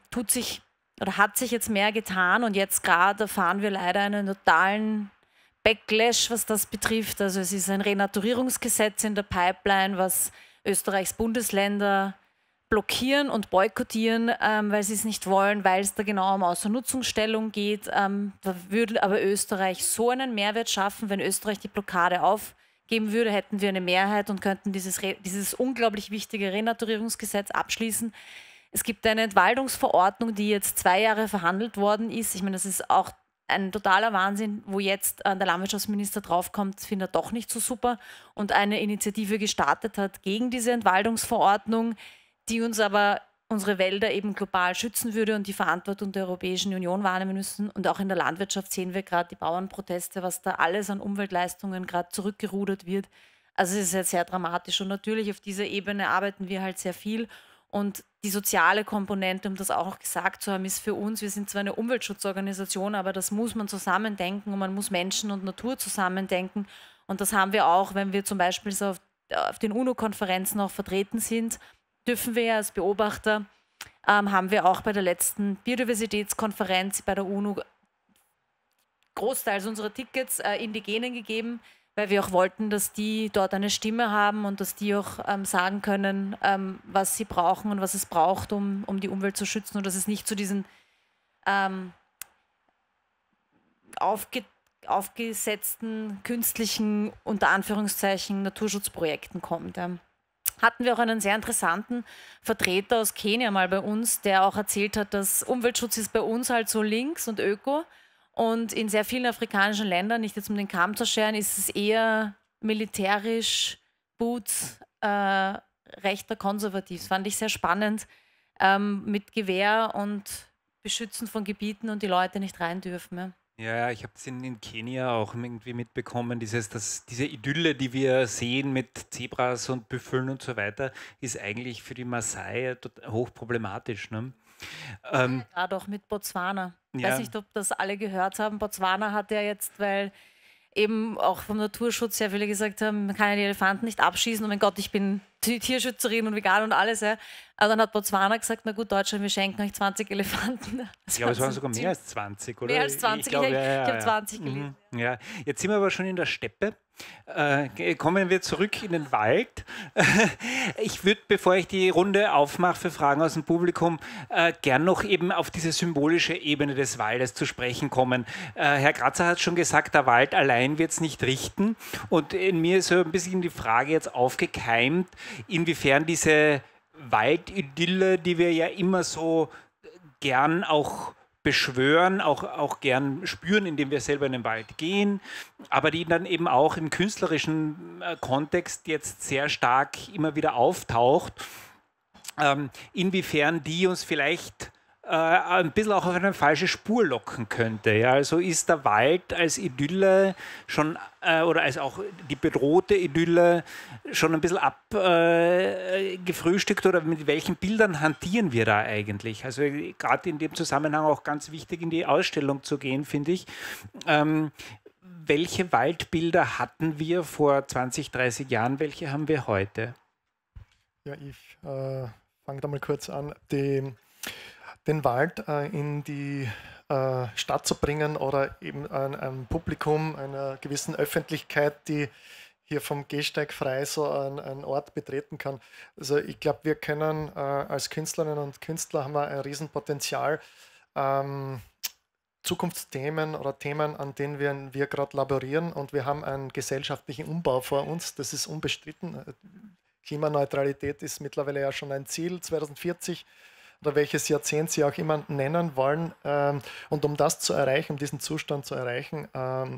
Speaker 5: hat sich jetzt mehr getan und jetzt gerade erfahren wir leider einen totalen Backlash, was das betrifft. Also es ist ein Renaturierungsgesetz in der Pipeline, was Österreichs Bundesländer blockieren und boykottieren, weil sie es nicht wollen, weil es da genau um Außernutzungsstellung geht. Da würde aber Österreich so einen Mehrwert schaffen, wenn Österreich die Blockade aufgeben würde, hätten wir eine Mehrheit und könnten dieses unglaublich wichtige Renaturierungsgesetz abschließen. Es gibt eine Entwaldungsverordnung, die jetzt 2 Jahre verhandelt worden ist. Ich meine, das ist auch ein totaler Wahnsinn, wo jetzt der Landwirtschaftsminister draufkommt, findet er doch nicht so super und eine Initiative gestartet hat gegen diese Entwaldungsverordnung, die uns aber unsere Wälder eben global schützen würde und die Verantwortung der Europäischen Union wahrnehmen müssen. Und auch in der Landwirtschaft sehen wir gerade die Bauernproteste, was da alles an Umweltleistungen gerade zurückgerudert wird. Also es ist jetzt sehr dramatisch und natürlich auf dieser Ebene arbeiten wir halt sehr viel. Und die soziale Komponente, um das auch noch gesagt zu haben, ist für uns, wir sind zwar eine Umweltschutzorganisation, aber das muss man zusammendenken und man muss Menschen und Natur zusammendenken. Und das haben wir auch, wenn wir zum Beispiel so auf den UNO-Konferenzen auch vertreten sind, dürfen wir ja als Beobachter haben wir auch bei der letzten Biodiversitätskonferenz bei der UNO großteils unserer Tickets Indigenen gegeben, weil wir auch wollten, dass die dort eine Stimme haben und dass die auch sagen können, was sie brauchen und was es braucht, um die Umwelt zu schützen und dass es nicht zu diesen aufgesetzten, künstlichen, unter Anführungszeichen, Naturschutzprojekten kommt. Hatten wir auch einen sehr interessanten Vertreter aus Kenia mal bei uns, der auch erzählt hat, dass Umweltschutz ist bei uns halt so links und öko und in sehr vielen afrikanischen Ländern, nicht jetzt um den Kamm zu scheren, ist es eher militärisch, Boots, rechter konservativ. Das fand ich sehr spannend, mit Gewehr und Beschützen von Gebieten und die Leute nicht rein dürfen. Ja.
Speaker 2: Ja, ich habe es in Kenia auch irgendwie mitbekommen, diese Idylle, die wir sehen mit Zebras und Büffeln und so weiter, ist eigentlich für die Maasai hochproblematisch. Ne?
Speaker 5: Gerade auch mit Botswana. Ich
Speaker 2: Ja.
Speaker 5: weiß nicht, ob das alle gehört haben. Botswana hat ja jetzt, weil eben auch vom Naturschutz sehr viele gesagt haben, man kann ja die Elefanten nicht abschießen. Oh mein Gott, ich bin Tierschützerin und vegan und alles. Ja. Aber dann hat Botswana gesagt, na gut, Deutschland, wir schenken euch 20 Elefanten.
Speaker 2: Ich glaube, es waren sogar mehr als 20, oder?
Speaker 5: Mehr als 20, ich habe 20 gelesen.
Speaker 2: Ja, jetzt sind wir aber schon in der Steppe. Kommen wir zurück in den Wald. Ich würde, bevor ich die Runde aufmache für Fragen aus dem Publikum, gern noch eben auf diese symbolische Ebene des Waldes zu sprechen kommen. Herr Kratzer hat schon gesagt, der Wald allein wird es nicht richten. Und in mir ist so ein bisschen die Frage jetzt aufgekeimt, inwiefern diese Waldidylle, die wir ja immer so gern auch beschwören, auch gern spüren, indem wir selber in den Wald gehen, aber die dann eben auch im künstlerischen Kontext jetzt sehr stark immer wieder auftaucht, inwiefern die uns vielleicht ein bisschen auch auf eine falsche Spur locken könnte. Ja? Also ist der Wald als Idylle schon, oder als auch die bedrohte Idylle schon ein bisschen abgefrühstückt oder mit welchen Bildern hantieren wir da eigentlich? Also gerade in dem Zusammenhang auch ganz wichtig in die Ausstellung zu gehen, finde ich. Welche Waldbilder hatten wir vor 20, 30 Jahren? Welche haben wir heute?
Speaker 6: Ja, ich fange da mal kurz an. Den Wald in die Stadt zu bringen oder eben ein Publikum, einer gewissen Öffentlichkeit, die hier vom Gehsteig frei so einen Ort betreten kann. Also ich glaube, wir können als Künstlerinnen und Künstler haben wir ein Riesenpotenzial, Zukunftsthemen oder Themen, an denen wir gerade laborieren und wir haben einen gesellschaftlichen Umbau vor uns, das ist unbestritten. Klimaneutralität ist mittlerweile ja schon ein Ziel, 2040 oder welches Jahrzehnt Sie auch immer nennen wollen. Und um das zu erreichen, um diesen Zustand zu erreichen,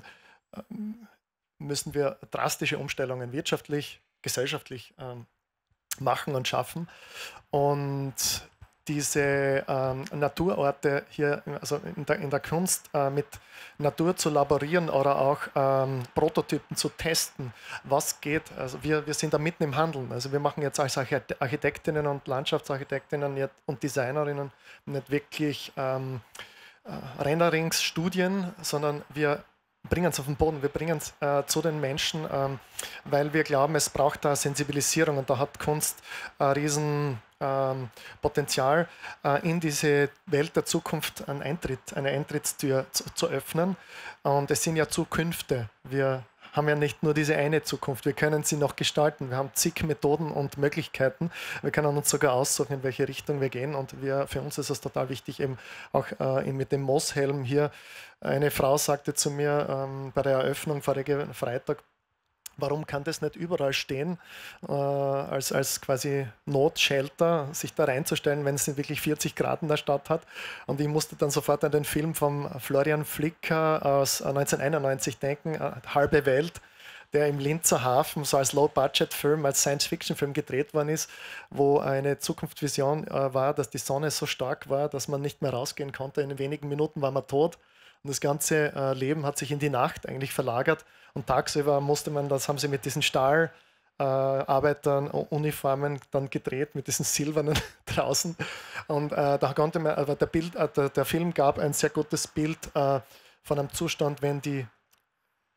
Speaker 6: müssen wir drastische Umstellungen wirtschaftlich, gesellschaftlich machen und schaffen. Und diese Naturorte hier, also in der Kunst mit Natur zu laborieren oder auch Prototypen zu testen, was geht. Also wir sind da mitten im Handeln. Also wir machen jetzt als Architektinnen und Landschaftsarchitektinnen und Designerinnen nicht wirklich Renderingsstudien, sondern wir bringen es auf den Boden, wir bringen es zu den Menschen, weil wir glauben, es braucht da Sensibilisierung und da hat Kunst ein riesen Potenzial, in diese Welt der Zukunft eine Eintrittstür zu öffnen. Und es sind ja Zukünfte. Wir haben ja nicht nur diese eine Zukunft, wir können sie noch gestalten. Wir haben zig Methoden und Möglichkeiten. Wir können uns sogar aussuchen, in welche Richtung wir gehen. Und für uns ist es total wichtig, eben auch mit dem Mooshelm hier. Eine Frau sagte zu mir bei der Eröffnung vorigen Freitag, warum kann das nicht überall stehen, als quasi Notshelter, sich da reinzustellen, wenn es nicht wirklich 40 Grad in der Stadt hat. Und ich musste dann sofort an den Film von Florian Flicker aus 1991 denken, Halbe Welt, der im Linzer Hafen so als Low-Budget-Film, als Science-Fiction-Film gedreht worden ist, wo eine Zukunftsvision war, dass die Sonne so stark war, dass man nicht mehr rausgehen konnte. In wenigen Minuten war man tot. Und das ganze Leben hat sich in die Nacht eigentlich verlagert. Und tagsüber musste man, das haben sie mit diesen Stahlarbeitern, Uniformen dann gedreht, mit diesen silbernen draußen. Und da konnte man, aber der Film gab ein sehr gutes Bild von einem Zustand, wenn die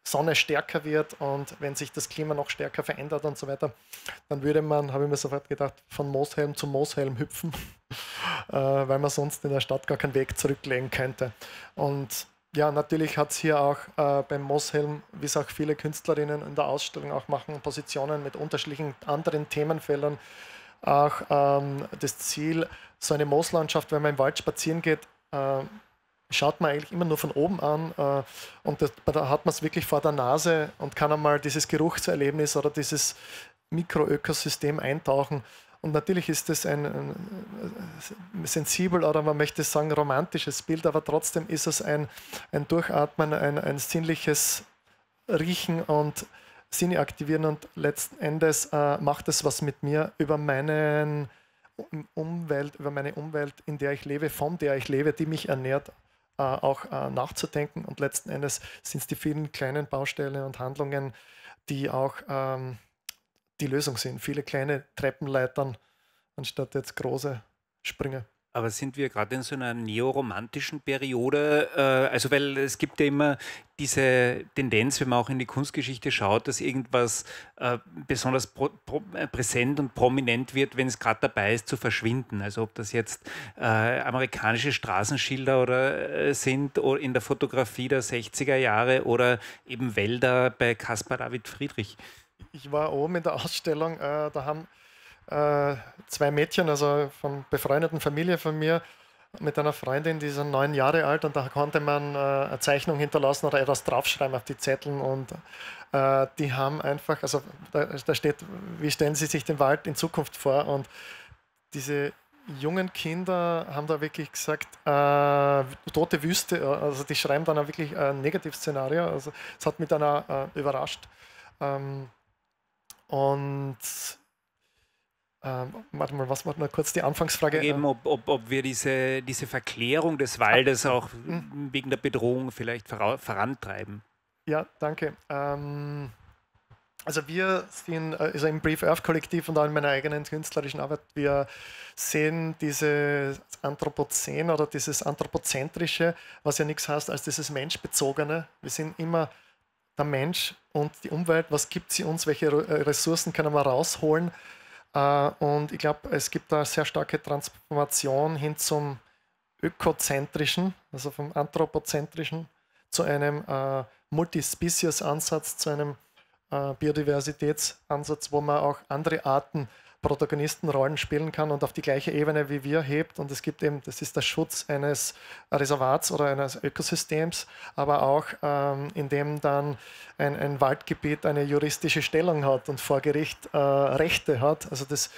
Speaker 6: Sonne stärker wird und wenn sich das Klima noch stärker verändert und so weiter, dann würde man, habe ich mir sofort gedacht, von Mooshelm zu Mooshelm hüpfen, weil man sonst in der Stadt gar keinen Weg zurücklegen könnte. Und ja, natürlich hat es hier auch beim Mooshelm, wie es auch viele Künstlerinnen in der Ausstellung auch machen, Positionen mit unterschiedlichen anderen Themenfeldern, auch das Ziel, so eine Mooslandschaft, wenn man im Wald spazieren geht, schaut man eigentlich immer nur von oben an und da hat man es wirklich vor der Nase und kann einmal dieses Geruchserlebnis oder dieses Mikroökosystem eintauchen. Und natürlich ist das ein sensibel oder man möchte sagen romantisches Bild, aber trotzdem ist es ein Durchatmen, ein sinnliches Riechen und Sinne aktivieren und letzten Endes macht es was mit mir über meine Umwelt, in der ich lebe, von der ich lebe, die mich ernährt, auch nachzudenken. Und letzten Endes sind es die vielen kleinen Baustellen und Handlungen, die auch die Lösung sind. Viele kleine Treppenleitern anstatt jetzt große Sprünge.
Speaker 2: Aber sind wir gerade in so einer neoromantischen Periode? Also weil es gibt ja immer diese Tendenz, wenn man auch in die Kunstgeschichte schaut, dass irgendwas besonders präsent und prominent wird, wenn es gerade dabei ist zu verschwinden. Also ob das jetzt amerikanische Straßenschilder oder sind oder in der Fotografie der 60er Jahre oder eben Wälder bei Caspar David Friedrich.
Speaker 6: Ich war oben in der Ausstellung, da haben zwei Mädchen, also von befreundeten Familie von mir, mit einer Freundin, die sind 9 Jahre alt und da konnte man eine Zeichnung hinterlassen oder etwas draufschreiben auf die Zetteln und die haben einfach, also da steht, wie stellen Sie sich den Wald in Zukunft vor und diese jungen Kinder haben da wirklich gesagt, tote Wüste, also die schreiben dann auch wirklich ein Negativszenario, also es hat mich dann auch überrascht. Und warte mal, was war noch kurz die Anfangsfrage?
Speaker 2: Eben, ob wir diese Verklärung des Waldes auch wegen der Bedrohung vielleicht vorantreiben.
Speaker 6: Ja, danke. Also wir sind also im Brief Earth Kollektiv und auch in meiner eigenen künstlerischen Arbeit, wir sehen dieses Anthropozän oder dieses Anthropozentrische, was ja nichts heißt als dieses Menschbezogene. Wir sind immer der Mensch und die Umwelt, was gibt sie uns, welche Ressourcen können wir rausholen. Und ich glaube, es gibt da eine sehr starke Transformation hin zum Ökozentrischen, also vom Anthropozentrischen zu einem Multispecies-Ansatz, zu einem Biodiversitätsansatz, wo man auch andere Arten Protagonistenrollen spielen kann und auf die gleiche Ebene wie wir hebt. Und es gibt eben, das ist der Schutz eines Reservats oder eines Ökosystems, aber auch indem dann ein Waldgebiet eine juristische Stellung hat und vor Gericht Rechte hat. Also das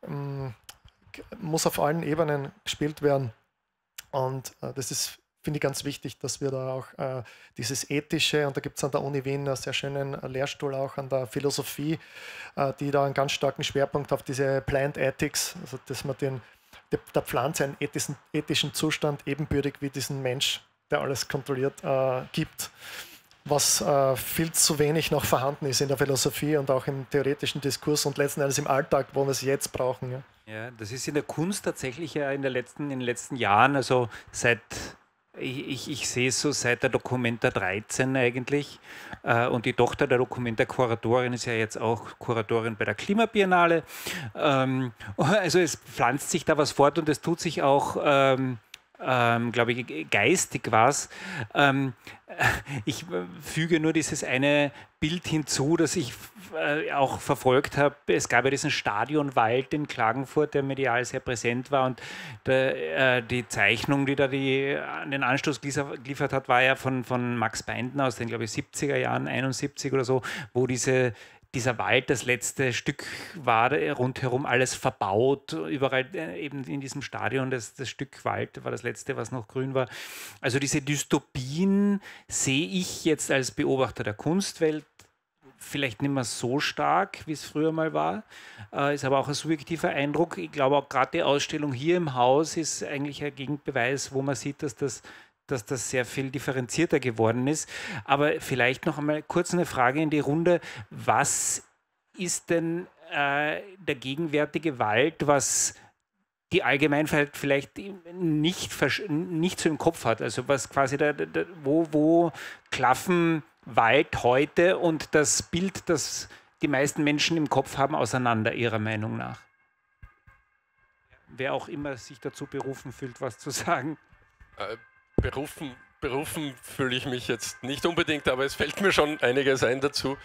Speaker 6: muss auf allen Ebenen gespielt werden. Und das ist, finde ich, ganz wichtig, dass wir da auch dieses Ethische, und da gibt es an der Uni Wien einen sehr schönen Lehrstuhl auch an der Philosophie, die da einen ganz starken Schwerpunkt auf diese Plant Ethics, also dass man der Pflanze einen ethischen Zustand ebenbürtig wie diesen Mensch, der alles kontrolliert, gibt, was viel zu wenig noch vorhanden ist in der Philosophie und auch im theoretischen Diskurs und letzten Endes im Alltag, wo wir es jetzt brauchen. Ja.
Speaker 2: Ja, das ist in der Kunst tatsächlich ja in den letzten Jahren, also ich sehe es so seit der Documenta 13 eigentlich und die Tochter der Documenta Kuratorin ist ja jetzt auch Kuratorin bei der Klimabiennale. Also es pflanzt sich da was fort und es tut sich auch, glaube ich, geistig was. Ich füge nur dieses eine Bild hinzu, das ich auch verfolgt habe. Es gab ja diesen Stadionwald in Klagenfurt, der medial sehr präsent war und die Zeichnung, die da den Anstoß geliefert hat, war ja von Max Beindner aus den, glaube ich, 70er Jahren, 71 oder so, wo dieser Wald das letzte Stück war, rundherum alles verbaut, überall eben in diesem Stadion, das Stück Wald war das letzte, was noch grün war. Also diese Dystopien sehe ich jetzt als Beobachter der Kunstwelt vielleicht nicht mehr so stark, wie es früher mal war. Ist aber auch ein subjektiver Eindruck. Ich glaube auch gerade die Ausstellung hier im Haus ist eigentlich ein Gegenbeweis, wo man sieht, dass das sehr viel differenzierter geworden ist. Aber vielleicht noch einmal kurz eine Frage in die Runde. Was ist denn der gegenwärtige Wald, was die Allgemeinheit vielleicht nicht so im Kopf hat? Also was quasi wo klaffen Wald heute und das Bild, das die meisten Menschen im Kopf haben, auseinander, Ihrer Meinung nach? Wer auch immer sich dazu berufen fühlt, was zu sagen.
Speaker 4: Berufen fühle ich mich jetzt nicht unbedingt, aber es fällt mir schon einiges ein dazu.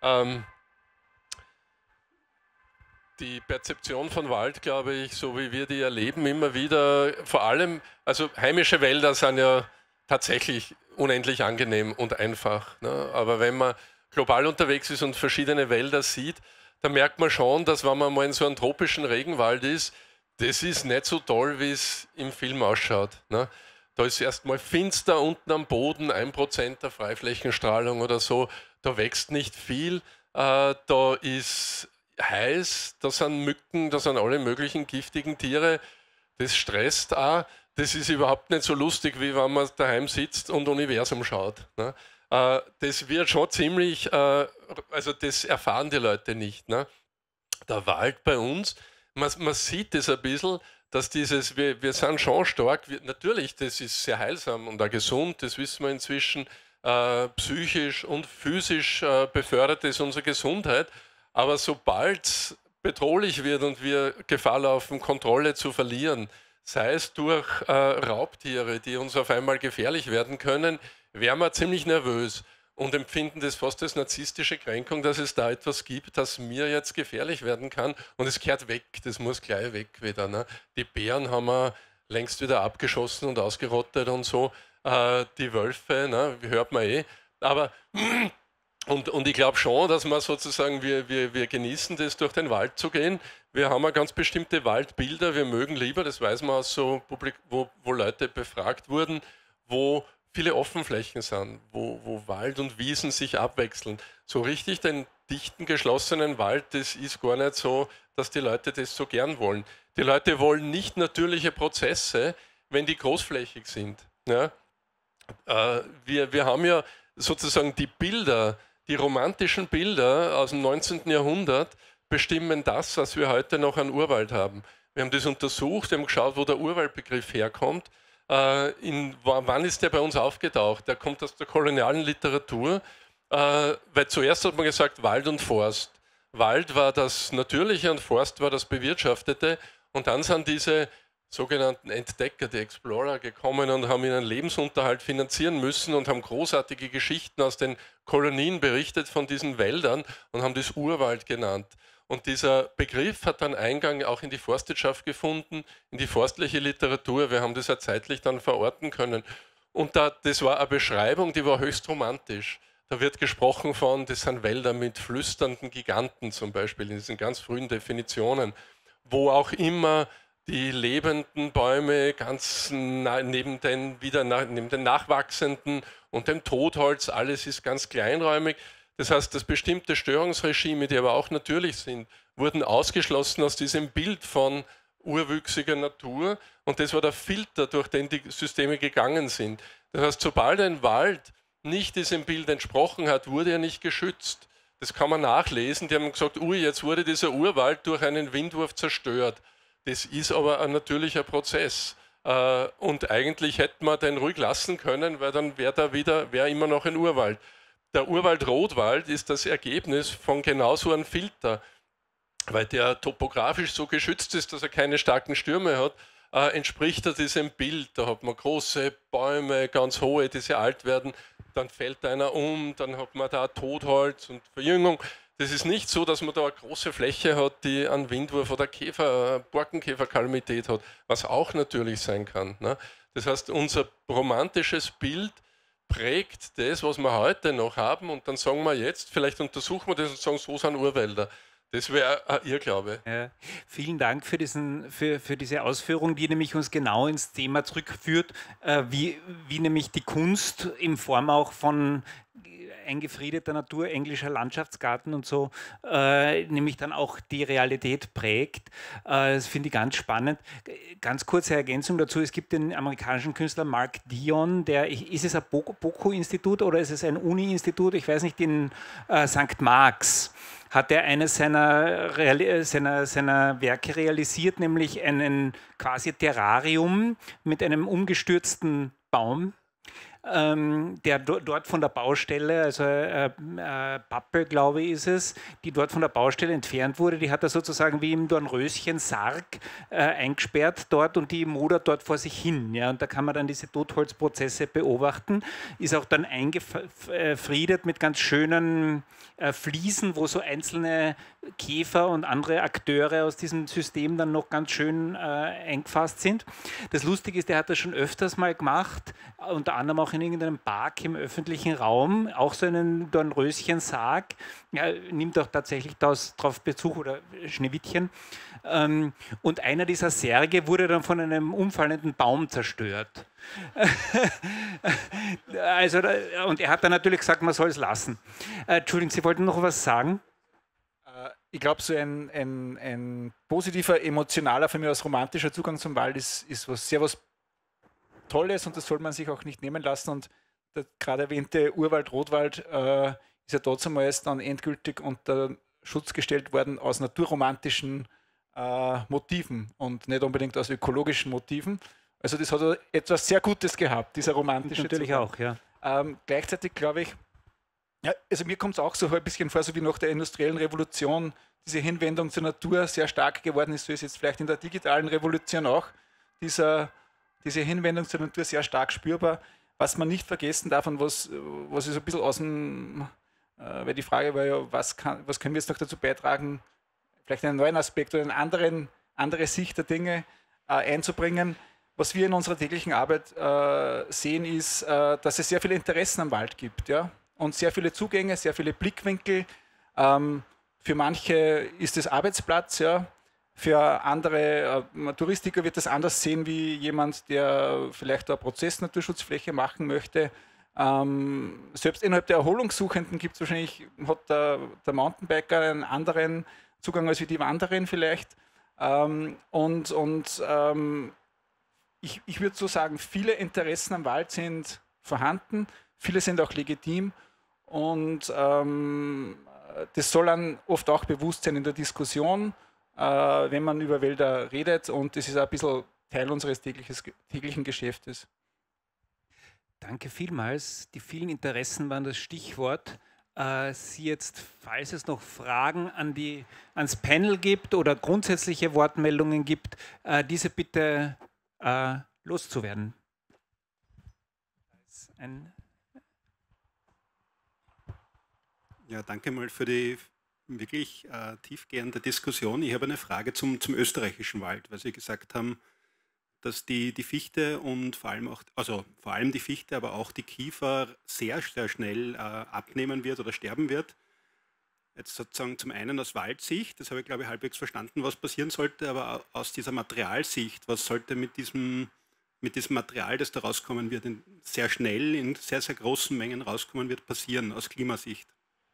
Speaker 4: Die Perzeption von Wald, glaube ich, so wie wir die erleben, immer wieder, vor allem, also heimische Wälder sind ja tatsächlich unendlich angenehm und einfach. Ne? Aber wenn man global unterwegs ist und verschiedene Wälder sieht, dann merkt man schon, dass wenn man mal in so einem tropischen Regenwald ist, das ist nicht so toll, wie es im Film ausschaut. Ne? Da ist erstmal finster unten am Boden, 1% der Freiflächenstrahlung oder so, da wächst nicht viel, da ist heiß, da sind Mücken, da sind alle möglichen giftigen Tiere, das stresst auch. Das ist überhaupt nicht so lustig, wie wenn man daheim sitzt und Universum schaut. Ne? Das wird schon ziemlich, also das erfahren die Leute nicht. Ne? Der Wald bei uns, man sieht das ein bisschen, dass dieses, wir sind schon stark, natürlich, das ist sehr heilsam und auch gesund, das wissen wir inzwischen, psychisch und physisch befördert es unsere Gesundheit. Aber sobald es bedrohlich wird und wir Gefahr laufen, Kontrolle zu verlieren, sei es durch Raubtiere, die uns auf einmal gefährlich werden können, wären wir ziemlich nervös und empfinden das fast als narzisstische Kränkung, dass es da etwas gibt, das mir jetzt gefährlich werden kann und es kehrt weg, das muss gleich weg wieder. Ne? Die Bären haben wir längst wieder abgeschossen und ausgerottet und so, die Wölfe, ne? Hört man eh, aber... Und ich glaube schon, dass man sozusagen, wir genießen das, durch den Wald zu gehen. Wir haben ja ganz bestimmte Waldbilder, wir mögen lieber, das weiß man aus so wo Leute befragt wurden, wo viele Offenflächen sind, wo Wald und Wiesen sich abwechseln. So richtig den dichten, geschlossenen Wald, das ist gar nicht so, dass die Leute das so gern wollen. Die Leute wollen nicht natürliche Prozesse, wenn die großflächig sind. Ja? Wir haben ja sozusagen die Bilder, die romantischen Bilder aus dem 19. Jahrhundert bestimmen das, was wir heute noch an Urwald haben. Wir haben das untersucht, wir haben geschaut, wo der Urwaldbegriff herkommt. Wann ist der bei uns aufgetaucht? Der kommt aus der kolonialen Literatur, weil zuerst hat man gesagt Wald und Forst. Wald war das Natürliche und Forst war das Bewirtschaftete. Und dann sind diese sogenannten Entdecker, die Explorer, gekommen und haben ihren Lebensunterhalt finanzieren müssen und haben großartige Geschichten aus den Kolonien berichtet von diesen Wäldern und haben das Urwald genannt. Und dieser Begriff hat dann Eingang auch in die Forstwirtschaft gefunden, in die forstliche Literatur. Wir haben das ja zeitlich dann verorten können. Und das war eine Beschreibung, die war höchst romantisch. Da wird gesprochen von, das sind Wälder mit flüsternden Giganten zum Beispiel, in diesen ganz frühen Definitionen, wo auch immer die lebenden Bäume ganz neben den nachwachsenden und dem Totholz, alles ist ganz kleinräumig. Das heißt, dass bestimmte Störungsregime, die aber auch natürlich sind, wurden ausgeschlossen aus diesem Bild von urwüchsiger Natur. Und das war der Filter, durch den die Systeme gegangen sind. Das heißt, sobald ein Wald nicht diesem Bild entsprochen hat, wurde er nicht geschützt. Das kann man nachlesen. Die haben gesagt, jetzt wurde dieser Urwald durch einen Windwurf zerstört. Das ist aber ein natürlicher Prozess. Und eigentlich hätte man den ruhig lassen können, weil dann wäre immer noch ein Urwald. Der Urwald-Rotwald ist das Ergebnis von genau so einem Filter, weil der topografisch so geschützt ist, dass er keine starken Stürme hat, entspricht er diesem Bild. Da hat man große Bäume, ganz hohe, die sehr alt werden, dann fällt einer um, dann hat man da Totholz und Verjüngung. Das ist nicht so, dass man da eine große Fläche hat, die einen Windwurf oder Borkenkäferkalamität hat, was auch natürlich sein kann. Ne? Das heißt, unser romantisches Bild prägt das, was wir heute noch haben, und dann sagen wir jetzt, vielleicht untersuchen wir das und sagen, so sind Urwälder. Das wäre ein Irrglaube.
Speaker 2: Ja, vielen Dank für diese Ausführung, die nämlich uns genau ins Thema zurückführt, wie nämlich die Kunst in Form auch von eingefriedeter Natur, englischer Landschaftsgarten und so, nämlich dann auch die Realität prägt. Das finde ich ganz spannend. Ganz kurze Ergänzung dazu, es gibt den amerikanischen Künstler Mark Dion, ist es ein Boku-Institut oder ist es ein Uni-Institut, ich weiß nicht, in St. Marx hat er eines seiner Werke realisiert, nämlich einen quasi Terrarium mit einem umgestürzten Baum, der dort von der Baustelle, also Pappel, glaube ich, ist es, die dort von der Baustelle entfernt wurde, die hat er sozusagen wie im Dornröschen-Sarg eingesperrt dort und die modert dort vor sich hin. Ja, und da kann man dann diese Totholzprozesse beobachten. Ist auch dann eingefriedet mit ganz schönen Fliesen, wo so einzelne Käfer und andere Akteure aus diesem System dann noch ganz schön eingefasst sind. Das Lustige ist, der hat das schon öfters mal gemacht, unter anderem auch in irgendeinem Park im öffentlichen Raum, auch so einen Dornröschen-Sarg, ja, nimmt auch tatsächlich darauf Bezug, oder Schneewittchen. Und einer dieser Särge wurde dann von einem umfallenden Baum zerstört. Also, und er hat dann natürlich gesagt, man soll es lassen. Entschuldigung, Sie wollten noch was sagen?
Speaker 3: Ich glaube, so ein positiver, emotionaler, von mir aus romantischer Zugang zum Wald ist was Tolles, und das soll man sich auch nicht nehmen lassen. Und der gerade erwähnte Urwald, Rotwald ist ja damals dann endgültig unter Schutz gestellt worden aus naturromantischen Motiven und nicht unbedingt aus ökologischen Motiven. Also das hat etwas sehr Gutes gehabt, dieser romantische
Speaker 2: Natürlich
Speaker 3: Zugang.
Speaker 2: auch, ja.
Speaker 3: Gleichzeitig glaube ich, ja, also mir kommt es auch so ein bisschen vor, so wie nach der industriellen Revolution diese Hinwendung zur Natur sehr stark geworden ist, so ist jetzt vielleicht in der digitalen Revolution auch diese Hinwendung zur Natur sehr stark spürbar. Was man nicht vergessen darf und was ist so ein bisschen aus dem, weil die Frage war ja, was können wir jetzt noch dazu beitragen, vielleicht einen neuen Aspekt oder eine andere Sicht der Dinge einzubringen. Was wir in unserer täglichen Arbeit sehen, ist, dass es sehr viele Interessen am Wald gibt, ja? Und sehr viele Zugänge, sehr viele Blickwinkel. Für manche ist es Arbeitsplatz, ja? Für andere Touristiker wird das anders sehen wie jemand, der vielleicht eine Prozessnaturschutzfläche machen möchte. Selbst innerhalb der Erholungssuchenden gibt es wahrscheinlich, hat der Mountainbiker einen anderen Zugang als wie die Wanderin vielleicht. Ich würde so sagen, viele Interessen am Wald sind vorhanden, viele sind auch legitim, und das soll dann oft auch bewusst sein in der Diskussion, wenn man über Wälder redet, und das ist ein bisschen Teil unseres täglichen Geschäftes.
Speaker 2: Danke vielmals. Die vielen Interessen waren das Stichwort. Sie jetzt, falls es noch Fragen ans Panel gibt oder grundsätzliche Wortmeldungen gibt, diese bitte loszuwerden.
Speaker 7: Ja, danke mal für die wirklich tiefgehende Diskussion. Ich habe eine Frage zum österreichischen Wald, weil Sie gesagt haben, dass die Fichte und vor allem die Fichte, aber auch die Kiefer sehr, sehr schnell abnehmen wird oder sterben wird. Jetzt sozusagen zum einen aus Waldsicht, das habe ich glaube ich halbwegs verstanden, was passieren sollte, aber aus dieser Materialsicht, was sollte mit diesem Material, das da rauskommen wird, sehr schnell in sehr, sehr großen Mengen rauskommen wird, passieren aus Klimasicht?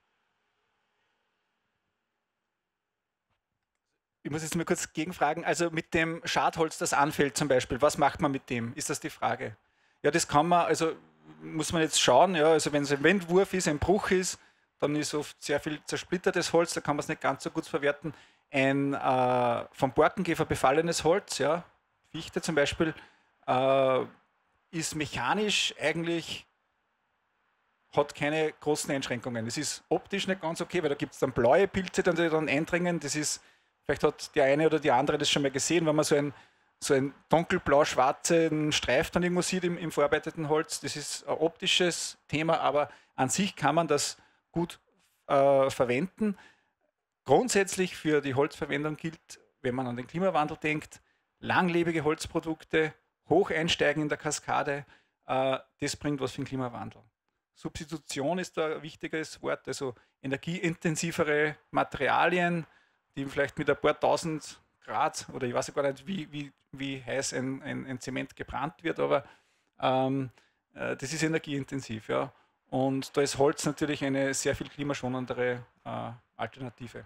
Speaker 3: Ich muss jetzt mal kurz gegenfragen, also mit dem Schadholz, das anfällt zum Beispiel, was macht man mit dem? Ist das die Frage? Ja, das kann man, also muss man jetzt schauen, ja, also wenn es ein Windwurf ist, ein Bruch ist, dann ist oft sehr viel zersplittertes Holz, da kann man es nicht ganz so gut verwerten. Ein vom Borkenkäfer befallenes Holz, ja, Fichte zum Beispiel, ist mechanisch eigentlich, hat keine großen Einschränkungen. Es ist optisch nicht ganz okay, weil da gibt es dann blaue Pilze, die dann eindringen. Das ist, vielleicht hat der eine oder die andere das schon mal gesehen, wenn man so ein dunkelblau-schwarzen Streif dann irgendwo sieht im verarbeiteten Holz. Das ist ein optisches Thema, aber an sich kann man das gut verwenden. Grundsätzlich für die Holzverwendung gilt, wenn man an den Klimawandel denkt, langlebige Holzprodukte, hoch einsteigen in der Kaskade, das bringt was für den Klimawandel. Substitution ist da ein wichtiges Wort, also energieintensivere Materialien, die vielleicht mit ein paar tausend Grad, oder ich weiß gar nicht, wie heiß ein Zement gebrannt wird, aber das ist energieintensiv. Ja. Und da ist Holz natürlich eine sehr viel klimaschonendere Alternative.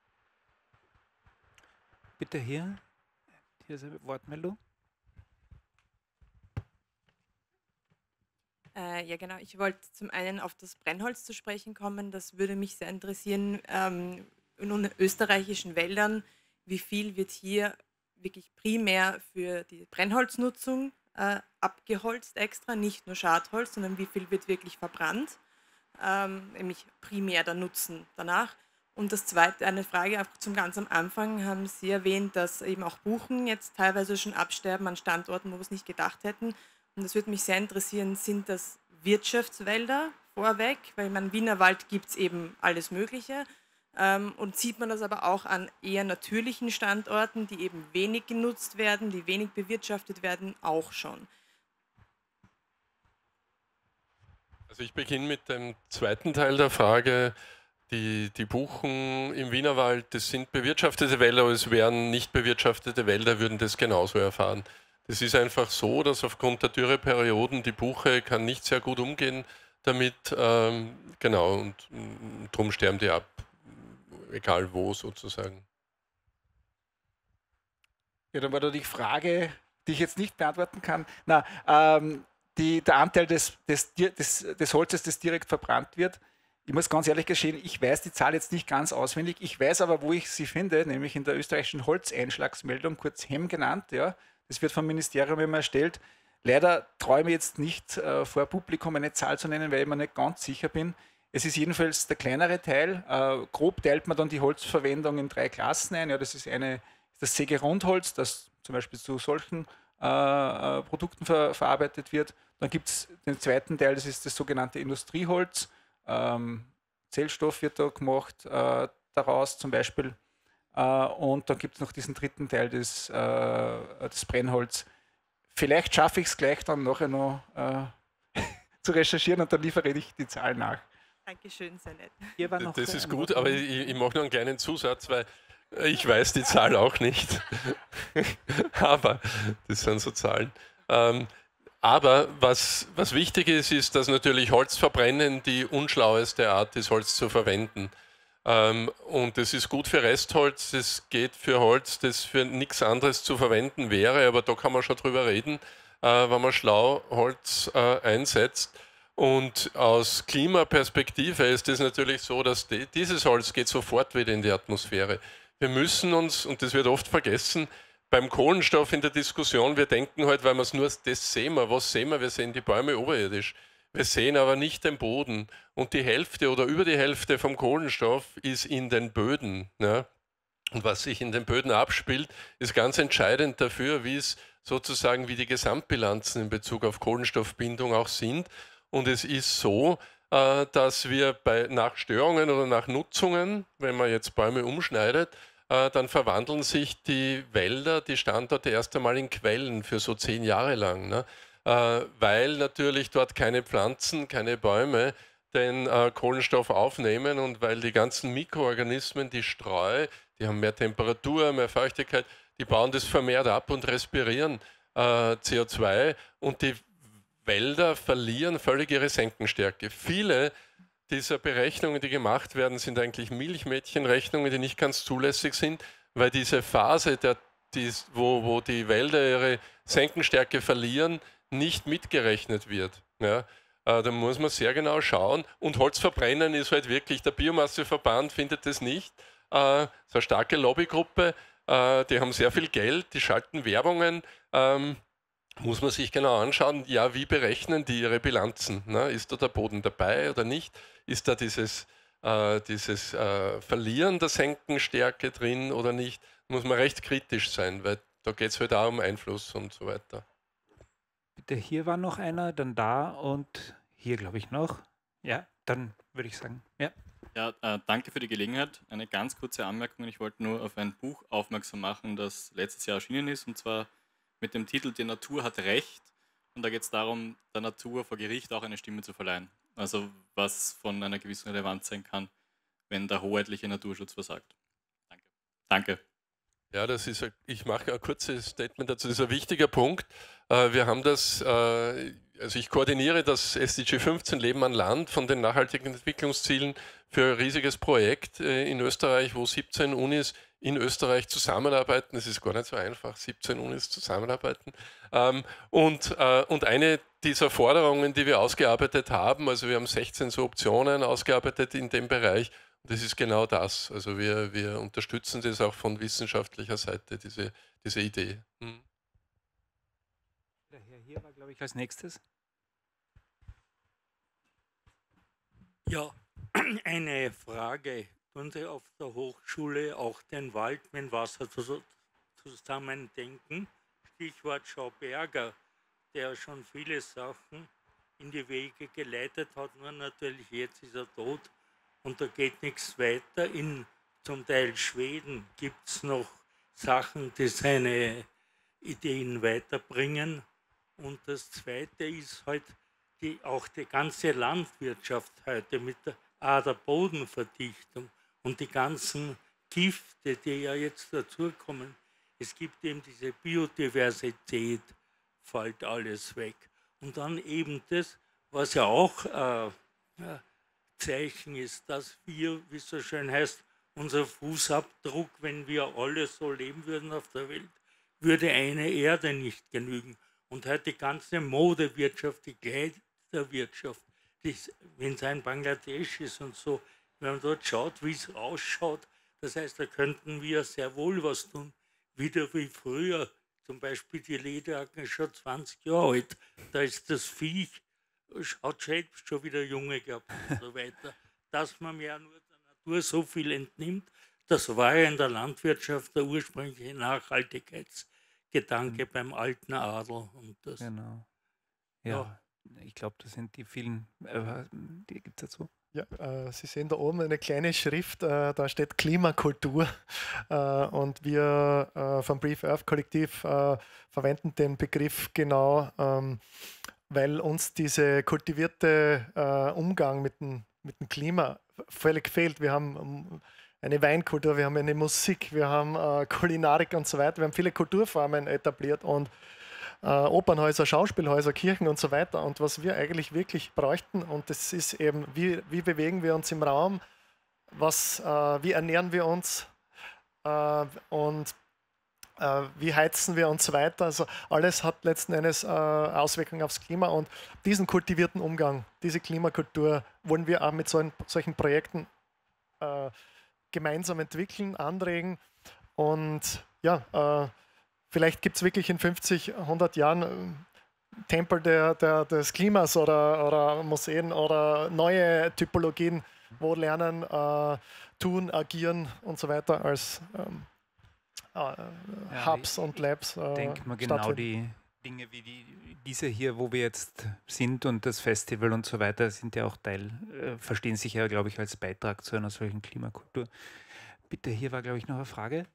Speaker 2: Bitte hier ist eine Wortmeldung.
Speaker 8: Ja, genau. Ich wollte zum einen auf das Brennholz zu sprechen kommen. Das würde mich sehr interessieren. In österreichischen Wäldern, wie viel wird hier wirklich primär für die Brennholznutzung abgeholzt extra, nicht nur Schadholz, sondern wie viel wird wirklich verbrannt, nämlich primär der Nutzen danach. Und das Zweite, eine Frage auch zum ganz am Anfang, haben Sie erwähnt, dass eben auch Buchen jetzt teilweise schon absterben an Standorten, wo wir es nicht gedacht hätten. Und das würde mich sehr interessieren, sind das Wirtschaftswälder vorweg? Weil im Wienerwald gibt es eben alles Mögliche. Und sieht man das aber auch an eher natürlichen Standorten, die eben wenig genutzt werden, die wenig bewirtschaftet werden, auch schon?
Speaker 4: Also ich beginne mit dem zweiten Teil der Frage. Die Buchen im Wienerwald, das sind bewirtschaftete Wälder, aber es wären nicht bewirtschaftete Wälder, würden das genauso erfahren. Das ist einfach so, dass aufgrund der Dürreperioden die Buche kann nicht sehr gut umgehen damit, genau, und darum sterben die ab, egal wo sozusagen.
Speaker 3: Ja, dann war da die Frage, die ich jetzt nicht beantworten kann. Na, der Anteil des Holzes, das direkt verbrannt wird, ich muss ganz ehrlich gestehen, ich weiß die Zahl jetzt nicht ganz auswendig. Ich weiß aber, wo ich sie finde, nämlich in der österreichischen Holzeinschlagsmeldung, kurz HEM genannt. Ja. Das wird vom Ministerium immer erstellt. Leider traue ich mir jetzt nicht vor Publikum eine Zahl zu nennen, weil ich mir nicht ganz sicher bin. Es ist jedenfalls der kleinere Teil. Grob teilt man dann die Holzverwendung in 3 Klassen ein. Ja, das ist das Sägerundholz, das zum Beispiel zu solchen Produkten verarbeitet wird. Dann gibt es den zweiten Teil, das ist das sogenannte Industrieholz. Zellstoff wird da gemacht daraus zum Beispiel. Und dann gibt es noch diesen dritten Teil, das Brennholz. Vielleicht schaffe ich es gleich dann nachher noch zu recherchieren und dann liefere ich die Zahlen nach.
Speaker 8: Dankeschön, sehr nett.
Speaker 4: Das ist gut, aber ich mache noch einen kleinen Zusatz, weil ich weiß die Zahl auch nicht. Aber das sind so Zahlen. Aber was wichtig ist, ist, dass natürlich Holzverbrennen die unschlaueste Art ist, Holz zu verwenden. Und das ist gut für Restholz, es geht für Holz, das für nichts anderes zu verwenden wäre, aber da kann man schon drüber reden, wenn man schlau Holz einsetzt. Und aus Klimaperspektive ist es natürlich so, dass dieses Holz geht sofort wieder in die Atmosphäre. Wir müssen uns, und das wird oft vergessen, beim Kohlenstoff in der Diskussion, wir denken halt, weil wir es nur das sehen, was sehen wir? Wir sehen die Bäume oberirdisch. Wir sehen aber nicht den Boden. Und die Hälfte oder über die Hälfte vom Kohlenstoff ist in den Böden. Ja? Und was sich in den Böden abspielt, ist ganz entscheidend dafür, wie die Gesamtbilanzen in Bezug auf Kohlenstoffbindung auch sind. Und es ist so, dass wir nach Störungen oder nach Nutzungen, wenn man jetzt Bäume umschneidet, dann verwandeln sich die Wälder, die Standorte erst einmal in Quellen für so 10 Jahre lang. Ne? Weil natürlich dort keine Pflanzen, keine Bäume den Kohlenstoff aufnehmen und weil die ganzen Mikroorganismen, die Streu, die haben mehr Temperatur, mehr Feuchtigkeit, die bauen das vermehrt ab und respirieren CO2 und die Wälder verlieren völlig ihre Senkenstärke. Viele dieser Berechnungen, die gemacht werden, sind eigentlich Milchmädchenrechnungen, die nicht ganz zulässig sind, weil diese Phase, wo die Wälder ihre Senkenstärke verlieren, nicht mitgerechnet wird. Ja? Da muss man sehr genau schauen. Und Holzverbrennen ist halt wirklich, der Biomasseverband findet das nicht. So eine starke Lobbygruppe, die haben sehr viel Geld, die schalten Werbungen. Muss man sich genau anschauen, ja, wie berechnen die ihre Bilanzen? Ne? Ist da der Boden dabei oder nicht? Ist da dieses Verlieren der Senkenstärke drin oder nicht? Muss man recht kritisch sein, weil da geht es halt auch um Einfluss und so weiter.
Speaker 2: Bitte, hier war noch einer, dann da und hier, glaube ich, noch. Ja, dann würde ich sagen, ja.
Speaker 9: Ja, danke für die Gelegenheit. Eine ganz kurze Anmerkung. Ich wollte nur auf ein Buch aufmerksam machen, das letztes Jahr erschienen ist, und zwar mit dem Titel Die Natur hat Recht. Und da geht es darum, der Natur vor Gericht auch eine Stimme zu verleihen. Also was von einer gewissen Relevanz sein kann, wenn der hoheitliche Naturschutz versagt. Danke. Danke.
Speaker 4: Ja, ich mache ein kurzes Statement dazu. Das ist ein wichtiger Punkt. Wir haben also ich koordiniere das SDG 15 Leben an Land von den nachhaltigen Entwicklungszielen für ein riesiges Projekt in Österreich, wo 17 Unis in Österreich zusammenarbeiten. Es ist gar nicht so einfach, 17 Unis zusammenarbeiten. Und eine dieser Forderungen, die wir ausgearbeitet haben, also wir haben 16 so Optionen ausgearbeitet in dem Bereich, und das ist genau das. Also wir unterstützen das auch von wissenschaftlicher Seite, diese Idee.
Speaker 2: hier war, glaube ich, als nächstes.
Speaker 10: Ja, eine Frage. Tun Sie auf der Hochschule auch den Wald mit Wasser zusammendenken? Stichwort Schauberger, der schon viele Sachen in die Wege geleitet hat, nur natürlich jetzt ist er tot und da geht nichts weiter. In zum Teil Schweden gibt es noch Sachen, die seine Ideen weiterbringen. Und das Zweite ist halt auch die ganze Landwirtschaft heute mit der Bodenverdichtung und die ganzen Gifte, die ja jetzt dazukommen. Es gibt eben diese Biodiversität, fällt alles weg. Und dann eben das, was ja auch Zeichen ist, dass wir, wie es so schön heißt, unser Fußabdruck, wenn wir alle so leben würden auf der Welt, würde eine Erde nicht genügen. Und heute die ganze Modewirtschaft, die Kleiderwirtschaft, wenn es ein Bangladesch ist und so, wenn man dort schaut, wie es ausschaut, das heißt, da könnten wir sehr wohl was tun, wieder wie früher. Zum Beispiel die Lederjacken ist schon 20 Jahre alt, da ist das Viech, hat selbst schon wieder Junge gehabt und so weiter. Dass man ja nur der Natur so viel entnimmt, das war ja in der Landwirtschaft der ursprüngliche Nachhaltigkeitsgedanke beim alten Adel. Und das,
Speaker 2: genau. Ja, ich glaube, das sind die vielen, die gibt es dazu.
Speaker 6: Ja, Sie sehen da oben eine kleine Schrift, da steht Klimakultur und wir vom Brief Earth Kollektiv verwenden den Begriff genau, weil uns diese kultivierte Umgang mit dem Klima völlig fehlt. Wir haben eine Weinkultur, wir haben eine Musik, wir haben Kulinarik und so weiter, wir haben viele Kulturformen etabliert und Opernhäuser, Schauspielhäuser, Kirchen und so weiter. Und was wir eigentlich wirklich bräuchten, und das ist eben, wie bewegen wir uns im Raum, wie ernähren wir uns und wie heizen wir und so weiter. Also alles hat letzten Endes Auswirkungen aufs Klima und diesen kultivierten Umgang, diese Klimakultur wollen wir auch mit solchen Projekten gemeinsam entwickeln, anregen und ja, vielleicht gibt es wirklich in 50, 100 Jahren Tempel des Klimas oder Museen oder neue Typologien, wo Lernen, Tun, Agieren und so weiter als Hubs und Labs
Speaker 2: Ich denke mal genau die Dinge wie diese hier, wo wir jetzt sind und das Festival und so weiter, sind ja auch verstehen sich ja, glaube ich, als Beitrag zu einer solchen Klimakultur. Bitte, hier war, glaube ich, noch eine Frage.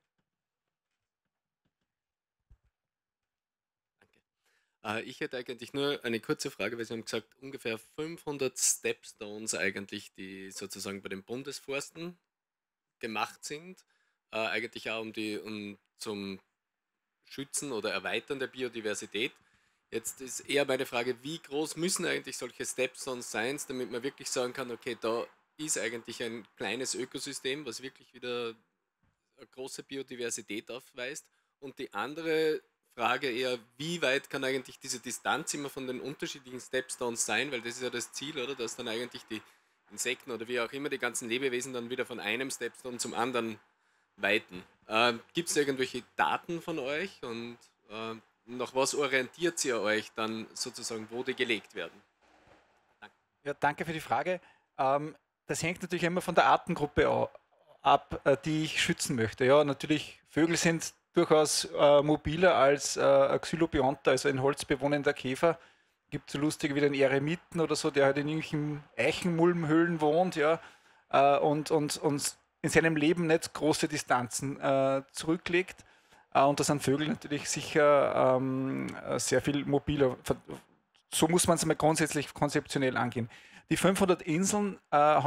Speaker 11: Ich hätte eigentlich nur eine kurze Frage, weil Sie haben gesagt, ungefähr 500 Stepstones eigentlich, die sozusagen bei den Bundesforsten gemacht sind, eigentlich auch zum Schützen oder Erweitern der Biodiversität. Jetzt ist eher meine Frage, wie groß müssen eigentlich solche Stepstones sein, damit man wirklich sagen kann, okay, da ist eigentlich ein kleines Ökosystem, was wirklich wieder eine große Biodiversität aufweist. Und die andere Frage eher, wie weit kann eigentlich diese Distanz immer von den unterschiedlichen Stepstones sein, weil das ist ja das Ziel, oder, dass dann eigentlich die Insekten oder wie auch immer die ganzen Lebewesen dann wieder von einem Stepstone zum anderen weiten. Gibt es irgendwelche Daten von euch und nach was orientiert ihr euch dann sozusagen, wo die gelegt werden?
Speaker 3: Danke. Ja, danke für die Frage. Das hängt natürlich immer von der Artengruppe ab, die ich schützen möchte. Ja, natürlich, Vögel sind durchaus mobiler als Xylobionta, also ein holzbewohnender Käfer. Gibt es so lustige wie den Eremiten oder so, der halt in irgendwelchen Eichenmulmhöhlen wohnt, ja, und in seinem Leben nicht große Distanzen zurücklegt. Und da sind Vögel natürlich sicher sehr viel mobiler. So muss man es mal grundsätzlich konzeptionell angehen. Die 500 Inseln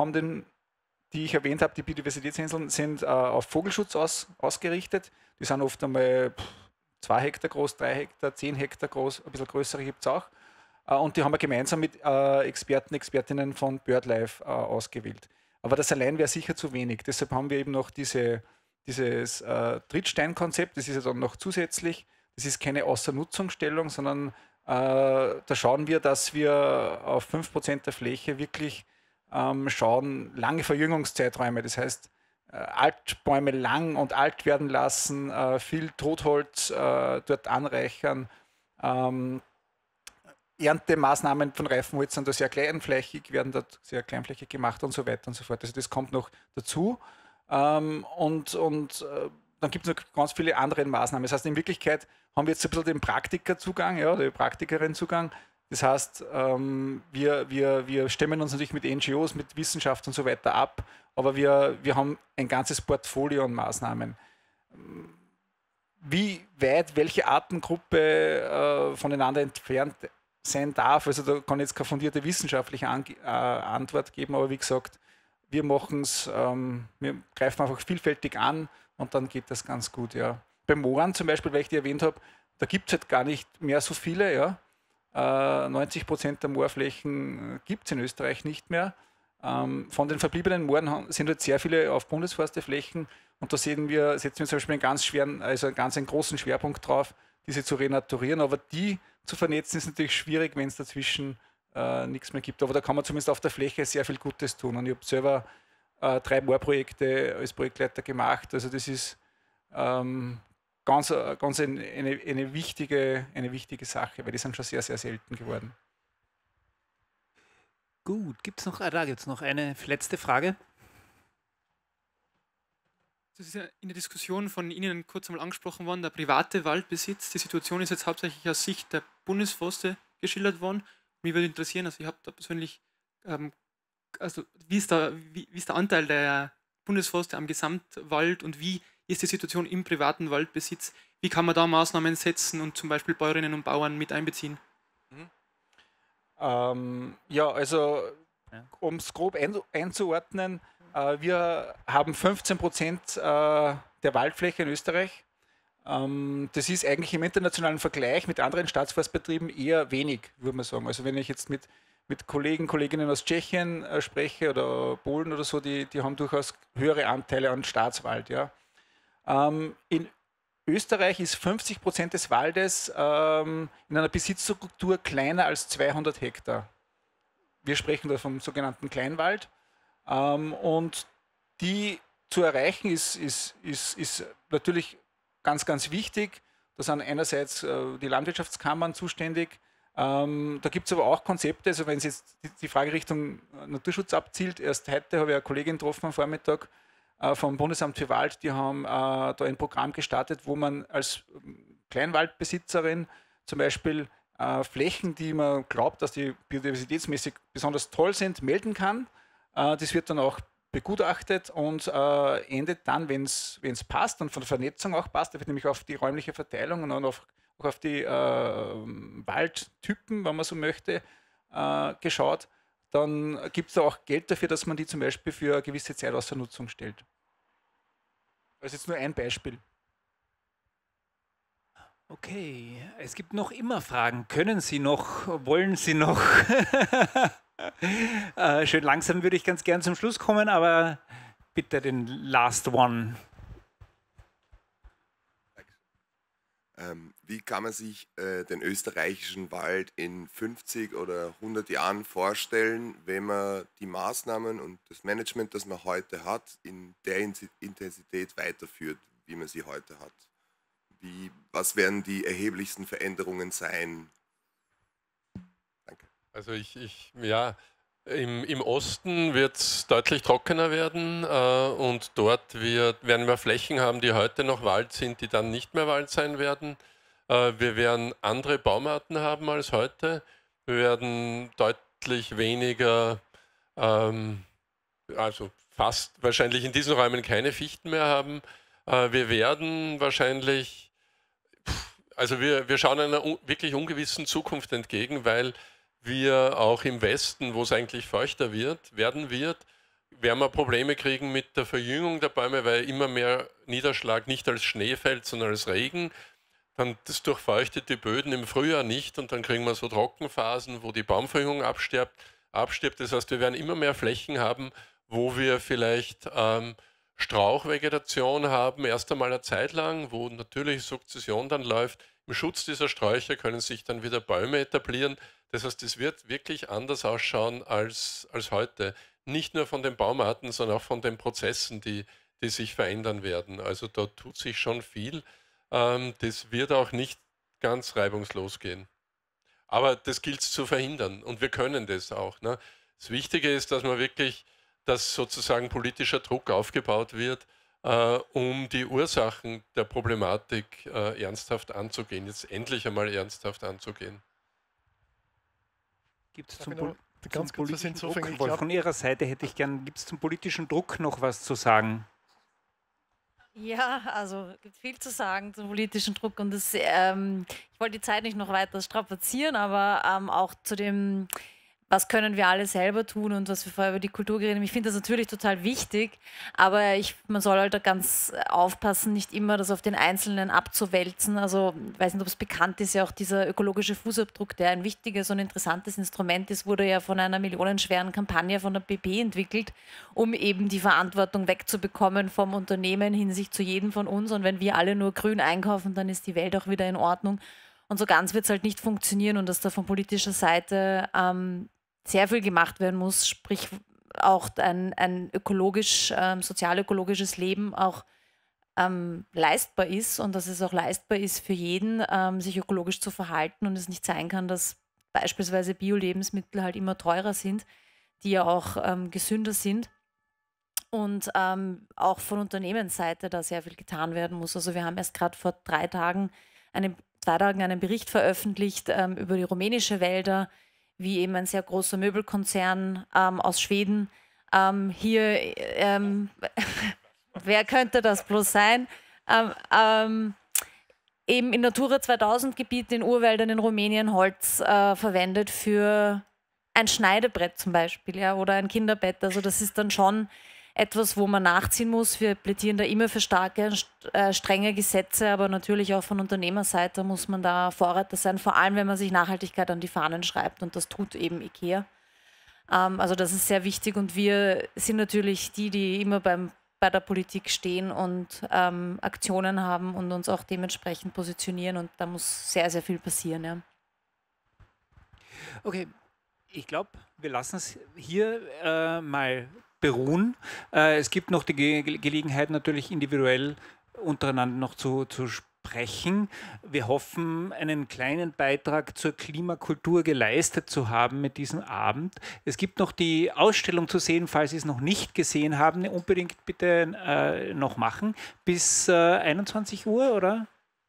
Speaker 3: die ich erwähnt habe, die Biodiversitätsinseln, sind auf Vogelschutz ausgerichtet. Die sind oft einmal 2 Hektar groß, 3 Hektar, 10 Hektar groß, ein bisschen größere gibt es auch. Und die haben wir gemeinsam mit Expertinnen von BirdLife ausgewählt. Aber das allein wäre sicher zu wenig. Deshalb haben wir eben noch dieses Trittsteinkonzept, das ist ja dann noch zusätzlich. Das ist keine Außernutzungsstellung, sondern da schauen wir, dass wir auf 5% der Fläche wirklich schauen, lange Verjüngungszeiträume, das heißt Altbäume lang und alt werden lassen, viel Totholz dort anreichern, Erntemaßnahmen von Reifenholz sind da sehr kleinflächig, werden dort sehr kleinflächig gemacht und so weiter und so fort. Also das kommt noch dazu. Dann gibt es noch ganz viele andere Maßnahmen. Das heißt, in Wirklichkeit haben wir jetzt ein bisschen den Praktikerzugang, ja, den Praktikerin-Zugang. Das heißt, wir stemmen uns natürlich mit NGOs, mit Wissenschaft und so weiter ab, aber wir haben ein ganzes Portfolio an Maßnahmen. Wie weit welche Artengruppe voneinander entfernt sein darf, also da kann ich jetzt keine fundierte wissenschaftliche Antwort geben, aber wie gesagt, wir machen es, wir greifen einfach vielfältig an und dann geht das ganz gut. Ja. Bei Mooren zum Beispiel, weil ich die erwähnt habe, da gibt es halt gar nicht mehr so viele. Ja. 90% der Moorflächen gibt es in Österreich nicht mehr. Von den verbliebenen Mooren sind halt sehr viele auf Bundesforsteflächen und da setzen wir zum Beispiel einen ganz großen Schwerpunkt drauf, diese zu renaturieren, aber die zu vernetzen ist natürlich schwierig, wenn es dazwischen nichts mehr gibt. Aber da kann man zumindest auf der Fläche sehr viel Gutes tun. Und ich habe selber 3 Moorprojekte als Projektleiter gemacht. Also das ist ganz eine wichtige Sache, weil die sind schon sehr, sehr selten geworden.
Speaker 2: Gut, da gibt es noch eine letzte Frage.
Speaker 12: Das ist ja in der Diskussion von Ihnen kurz einmal angesprochen worden, der private Waldbesitz. Die Situation ist jetzt hauptsächlich aus Sicht der Bundesforste geschildert worden. Mich würde interessieren, also ich habe da persönlich, wie ist der Anteil der Bundesforste am Gesamtwald und wie ist die Situation im privaten Waldbesitz? Wie kann man da Maßnahmen setzen und zum Beispiel Bäuerinnen und Bauern mit einbeziehen?
Speaker 3: Ja, also um es grob einzuordnen, wir haben 15% der Waldfläche in Österreich. Das ist eigentlich im internationalen Vergleich mit anderen Staatsforstbetrieben eher wenig, würde man sagen. Also wenn ich jetzt mit Kolleginnen aus Tschechien spreche oder Polen oder so, die haben durchaus höhere Anteile an Staatswald. Ja. In Österreich ist 50% des Waldes in einer Besitzstruktur kleiner als 200 Hektar. Wir sprechen da vom sogenannten Kleinwald. Und die zu erreichen ist natürlich ganz, ganz wichtig. Da sind einerseits die Landwirtschaftskammern zuständig. Da gibt es aber auch Konzepte, also wenn es jetzt die Frage Richtung Naturschutz abzielt, erst heute habe ich eine Kollegin getroffen am Vormittag vom Bundesamt für Wald, die haben da ein Programm gestartet, wo man als Kleinwaldbesitzerin zum Beispiel Flächen, die man glaubt, dass die biodiversitätsmäßig besonders toll sind, melden kann. Das wird dann auch begutachtet und endet dann, wenn es passt und von der Vernetzung auch passt, da wird nämlich auf die räumliche Verteilung und auch auf die Waldtypen, wenn man so möchte, geschaut. Dann gibt es da auch Geld dafür, dass man die zum Beispiel für eine gewisse Zeit außer Nutzung stellt. Das ist jetzt nur ein Beispiel.
Speaker 2: Okay, es gibt noch immer Fragen. Können Sie noch? Wollen Sie noch? Schön langsam würde ich ganz gern zum Schluss kommen, aber bitte den Last One.
Speaker 13: Wie kann man sich den österreichischen Wald in 50 oder 100 Jahren vorstellen, wenn man die Maßnahmen und das Management, das man heute hat, in der Intensität weiterführt, wie man sie heute hat? Was werden die erheblichsten Veränderungen sein? Danke.
Speaker 4: Also im Osten wird es deutlich trockener werden und dort werden wir Flächen haben, die heute noch Wald sind, die dann nicht mehr Wald sein werden. Wir werden andere Baumarten haben als heute. Wir werden deutlich weniger, also fast wahrscheinlich in diesen Räumen keine Fichten mehr haben. Wir werden wahrscheinlich, also wir schauen einer wirklich ungewissen Zukunft entgegen, weil wir auch im Westen, wo es eigentlich feuchter werden wird, wir Probleme kriegen mit der Verjüngung der Bäume, weil immer mehr Niederschlag nicht als Schnee fällt, sondern als Regen. Dann das durchfeuchtet die Böden im Frühjahr nicht und dann kriegen wir so Trockenphasen, wo die Baumverjüngung abstirbt. Das heißt, wir werden immer mehr Flächen haben, wo wir vielleicht Strauchvegetation haben, erst einmal eine Zeit lang, wo natürlich Sukzession dann läuft. Im Schutz dieser Sträucher können sich dann wieder Bäume etablieren. Das heißt, es wird wirklich anders ausschauen als heute. Nicht nur von den Baumarten, sondern auch von den Prozessen, die sich verändern werden. Also da tut sich schon viel. Das wird auch nicht ganz reibungslos gehen. Aber das gilt es zu verhindern und wir können das auch. Ne? Das Wichtige ist, dass man wirklich, dass sozusagen politischer Druck aufgebaut wird, um die Ursachen der Problematik ernsthaft anzugehen, jetzt endlich einmal ernsthaft anzugehen.
Speaker 2: Gibt es zum politischen Druck, von Ihrer Seite hätte ich gern, gibt es zum politischen Druck noch was zu sagen?
Speaker 5: Ja, also es gibt viel zu sagen zum politischen Druck und das, ich wollte die Zeit nicht noch weiter strapazieren, aber auch zu dem, was können wir alle selber tun und was wir vorher über die Kultur geredet haben. Ich finde das natürlich total wichtig, aber man soll halt da ganz aufpassen, nicht immer das auf den Einzelnen abzuwälzen. Also ich weiß nicht, ob es bekannt ist, ja auch dieser ökologische Fußabdruck, der ein wichtiges und interessantes Instrument ist, wurde ja von einer millionenschweren Kampagne von der BP entwickelt, um eben die Verantwortung wegzubekommen vom Unternehmen hinsichtlich zu jedem von uns. Und wenn wir alle nur grün einkaufen, dann ist die Welt auch wieder in Ordnung. Und so ganz wird es halt nicht funktionieren und dass da von politischer Seite sehr viel gemacht werden muss, sprich auch ein ökologisch, sozialökologisches Leben auch leistbar ist und dass es auch leistbar ist für jeden, sich ökologisch zu verhalten und es nicht sein kann, dass beispielsweise Bio-Lebensmittel halt immer teurer sind, die ja auch gesünder sind und auch von Unternehmensseite da sehr viel getan werden muss. Also wir haben erst gerade vor 2 Tagen einen Bericht veröffentlicht über die rumänische Wälder, wie eben ein sehr großer Möbelkonzern aus Schweden hier, wer könnte das bloß sein, eben in Natura 2000 Gebieten in Urwäldern in Rumänien Holz verwendet für ein Schneidebrett zum Beispiel, ja, oder ein Kinderbett. Also das ist dann schon etwas, wo man nachziehen muss. Wir plädieren da immer für starke, strenge Gesetze, aber natürlich auch von Unternehmerseite muss man da Vorreiter sein, vor allem wenn man sich Nachhaltigkeit an die Fahnen schreibt und das tut eben IKEA. Also das ist sehr wichtig und wir sind natürlich die immer bei der Politik stehen und Aktionen haben und uns auch dementsprechend positionieren und da muss sehr, sehr viel passieren. Ja.
Speaker 2: Okay, ich glaube, wir lassen es hier mal beruhen. Es gibt noch die Gelegenheit, natürlich individuell untereinander noch zu sprechen. Wir hoffen, einen kleinen Beitrag zur Klimakultur geleistet zu haben mit diesem Abend. Es gibt noch die Ausstellung zu sehen, falls Sie es noch nicht gesehen haben. Unbedingt bitte noch machen. Bis 21 Uhr oder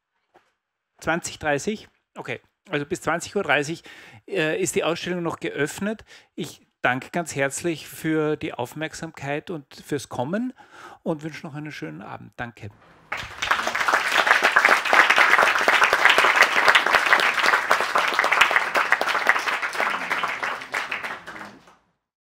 Speaker 2: 20:30? Okay, also bis 20:30 Uhr ist die Ausstellung noch geöffnet. Ich danke ganz herzlich für die Aufmerksamkeit und fürs Kommen und wünsche noch einen schönen Abend. Danke.